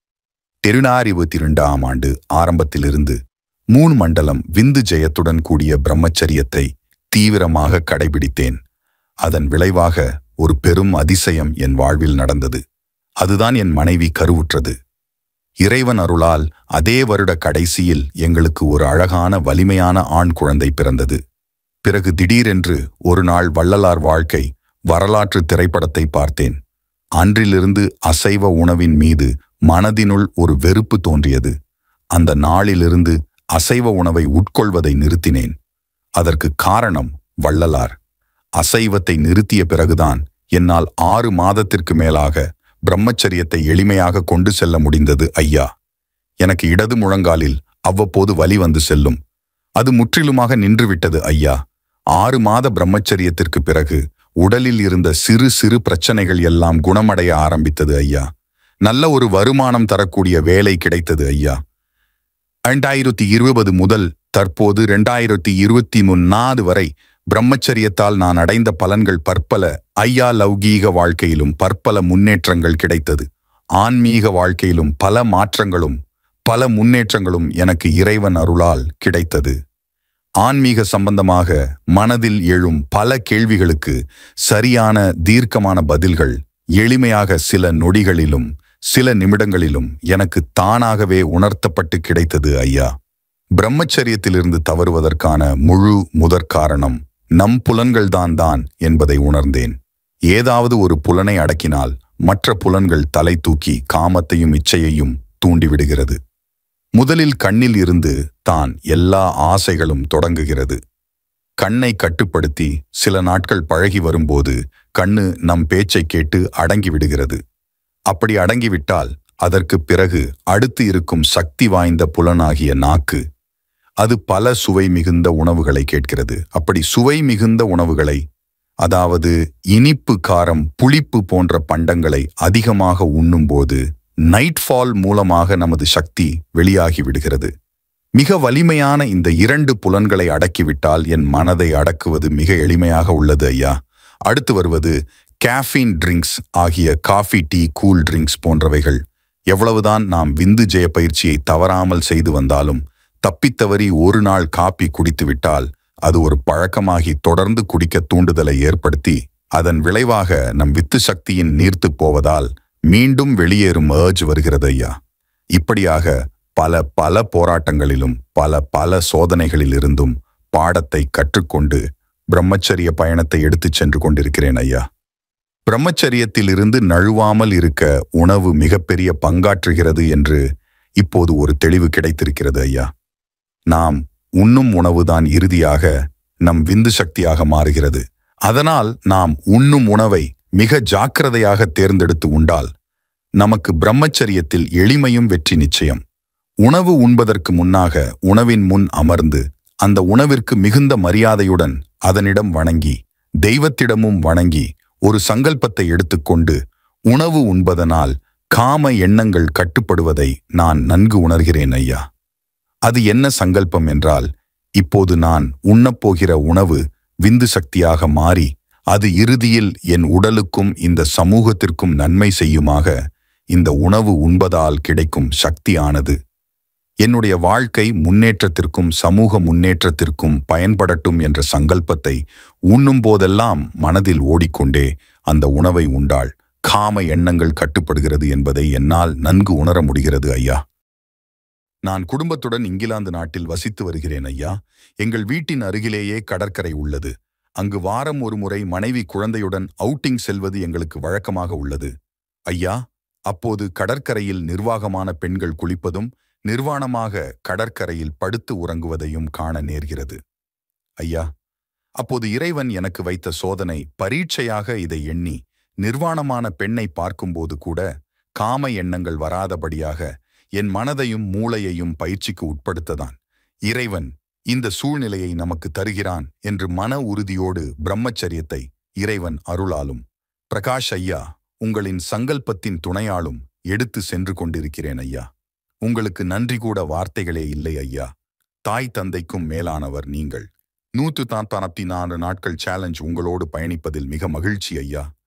2022ஆம் ஆண்டு ஆரம்பத்திலிருந்து 3 மண்டலம் விந்து ஜெயத்துடன் கூடிய பிரம்மச்சரியத்தை தீவிரமாக கடைபிடித்தேன். அதன் விளைவாக ஒரு பெரும் அதிசயம் என் வாழ்வில் நடந்தது. அதுதான் என் மனைவி கருவுற்றது. இறைவன் அருளால் அதே வருட கடைசியில் எங்களுக்கு ஒரு அழகான வலிமையான ஆண் குழந்தை பிறந்தது. பிறகு திடீரென்று ஒரு நாள் வள்ளலார் வாழ்க்கை வரலாற்று திரைப்படத்தை பார்த்தேன். அன்றிலிருந்து அசைவ உணவின் மீது மனதினுள் ஒரு வெறுப்பு தோன்றியது. அந்த நாளிலிருந்து அசைவ உணவை உட்கொள்வதை நிறுத்தினேன். அதற்கு காரணம் வள்ளலார். அசைவத்தை நிறுத்திய பிறகுதான் என்னால் 6 மாதத்திற்கு மேலாக பிரம்மச்சரியத்தை எளிமையாக கொண்டு செல்ல முடிந்தது ஐயா. எனக்கு இடது முழங்காலில் அவ்வப்போது வலி வந்து செல்லும். அது முற்றிலுமாக நின்றுவிட்டது ஐயா. 6 மாத பிரம்மச்சரியத்திற்கு பிறகு உடலில் இருந்த சிறு பிரச்சனைகள் எல்லாம் குணமடைய ஆரம்பித்தது ஐயா. நல்ல ஒரு வருமானம் தரக்கூடிய வேலை கிடைத்தது ஐயா. 2020 முதல் தற்போது 2023 வரை பிரம்மச்சரியத்தால் நான் அடைந்த பலன்கள் பற்பல ஐயா. லௌகீக வாழ்க்கையிலும் பற்பல முன்னேற்றங்கள் கிடைத்தது. ஆன்மீக வாழ்க்கையிலும் பல மாற்றங்களும் பல முன்னேற்றங்களும் எனக்கு இறைவன் அருளால் கிடைத்தது. ஆன்மீக சம்பந்தமாக மனதில் எழும் பல கேள்விகளுக்கு சரியான தீர்க்கமான பதில்கள் எளிமையாக சில நொடிகளிலும் சில நிமிடங்களிலும் எனக்கு தானாகவே உணர்த்தப்பட்டு கிடைத்தது ஐயா. பிரம்மச்சரியத்திலிருந்து தவறுவதற்கான முழு முதற்காரணம் நம் புலன்கள்தான் என்பதை உணர்ந்தேன். ஏதாவது ஒரு புலனை அடக்கினால் மற்ற புலன்கள் தலை தூக்கி காமத்தையும் இச்சையையும் தூண்டிவிடுகிறது. முதலில் கண்ணில் இருந்து தான் எல்லா ஆசைகளும் தொடங்குகிறது. கண்ணை கட்டுப்படுத்தி சில நாட்கள் பழகி வரும்போது கண்ணு நம் பேச்சை கேட்டு அடங்கிவிடுகிறது. அப்படி அடங்கிவிட்டால் அதற்கு பிறகு அடுத்து இருக்கும் சக்தி வாய்ந்த புலனாகிய நாக்கு, அது பல சுவை மிகுந்த உணவுகளை கேட்கிறது. அப்படி சுவை மிகுந்த உணவுகளை, அதாவது இனிப்பு, காரம், புளிப்பு போன்ற பண்டங்களை அதிகமாக உண்ணும்போது நைட்ஃபால் மூலமாக நமது சக்தி வெளியாகி விடுகிறது. மிக வலிமையான இந்த 2 புலன்களை அடக்கிவிட்டால் என் மனதை அடக்குவது மிக எளிமையாக உள்ளது ஐயா. அடுத்து வருவது கேஃபீன் ட்ரிங்க்ஸ் ஆகிய காஃபி, டீ, கூல் ட்ரிங்க்ஸ் போன்றவைகள். எவ்வளவுதான் நாம் விந்து ஜெய பயிற்சியை தவறாமல் செய்து வந்தாலும் தப்பித்தவறி ஒரு நாள் காப்பி குடித்துவிட்டால் அது ஒரு பழக்கமாகி தொடர்ந்து குடிக்க தூண்டுதலை ஏற்படுத்தி அதன் விளைவாக நம் வித்து சக்தியின் நீர்த்து போவதால் மீண்டும் வெளியேறும் ஏர்ஜ் வருகிறது ஐயா. இப்படியாக பல போராட்டங்களிலும் பல சோதனைகளிலிருந்தும் பாடத்தை கற்றுக்கொண்டு பிரம்மச்சரிய பயணத்தை எடுத்துச் சென்று கொண்டிருக்கிறேன் ஐயா. பிரம்மச்சரியத்திலிருந்து நழுவாமல் இருக்க உணவு மிகப்பெரிய பங்காற்றுகிறது என்று இப்போது ஒரு தெளிவு கிடைத்திருக்கிறது ஐயா. நாம் உண்ணும் உணவுதான் இறுதியாக நம் விந்து சக்தியாக மாறுகிறது. அதனால் நாம் உண்ணும் உணவை மிக ஜாக்கிரதையாக தேர்ந்தெடுத்து உண்டால் நமக்கு பிரம்மச்சரியத்தில் எளிமையும் வெற்றி நிச்சயம். உணவு உண்பதற்கு முன்னாக உணவின் முன் அமர்ந்து அந்த உணவிற்கு மிகுந்த மரியாதையுடன் அதனிடம் வணங்கி, தெய்வத்திடமும் வணங்கி ஒரு சங்கல்பத்தை எடுத்துக்கொண்டு உணவு உண்பதனால் காம எண்ணங்கள் கட்டுப்படுவதை நான் நன்கு உணர்கிறேன் ஐயா. அது என்ன சங்கல்பம் என்றால், இப்போது நான் உண்ணப்போகிற உணவு விந்து சக்தியாக மாறி அது இறுதியில் என் உடலுக்கும் இந்த சமூகத்திற்கும் நன்மை செய்யுமாக இந்த உணவு உண்பதால் கிடைக்கும் சக்தியானது என்னுடைய வாழ்க்கை முன்னேற்றத்திற்கும் சமூக முன்னேற்றத்திற்கும் பயன்படட்டும் என்ற சங்கல்பத்தை உண்ணும் போதெல்லாம் மனதில் ஓடிக்கொண்டே அந்த உணவை உண்டால் காம எண்ணங்கள் கட்டுப்படுகிறது என்பதை என்னால் நன்கு உணர முடிகிறது ஐயா. நான் குடும்பத்துடன் இங்கிலாந்து நாட்டில் வசித்து வருகிறேன் ஐயா. எங்கள் வீட்டின் அருகிலேயே கடற்கரை உள்ளது. அங்கு வாரம் ஒரு முறை மனைவி குழந்தையுடன் அவுட்டிங் செல்வது எங்களுக்கு வழக்கமாக உள்ளது ஐயா. அப்போது கடற்கரையில் நிர்வாகமான பெண்கள் குளிப்பதும் நிர்வாணமாக கடற்கரையில் படுத்து உறங்குவதையும் காண நேர்கிறது ஐயா. அப்போது இறைவன் எனக்கு வைத்த சோதனை பரீட்சையாக இதை எண்ணி நிர்வாணமான பெண்ணை பார்க்கும்போது கூட காம எண்ணங்கள் வராதபடியாக என் மனதையும் மூளையையும் பயிற்சிக்கு உட்படுத்ததான் இறைவன் இந்த சூழ்நிலையை நமக்கு தருகிறான் என்று மன உறுதியோடு பிரம்மச்சரியத்தை இறைவன் அருளாலும் பிரகாஷ் ஐயா உங்களின் சங்கல்பத்தின் துணையாலும் எடுத்து சென்று கொண்டிருக்கிறேன் ஐயா. உங்களுக்கு நன்றி கூட வார்த்தைகளே இல்லை ஐயா. தாய் தந்தைக்கும் மேலானவர் நீங்கள். 194 நாட்கள் சேலஞ்ச் உங்களோடு பயணிப்பதில் மிக மகிழ்ச்சி ஐயா.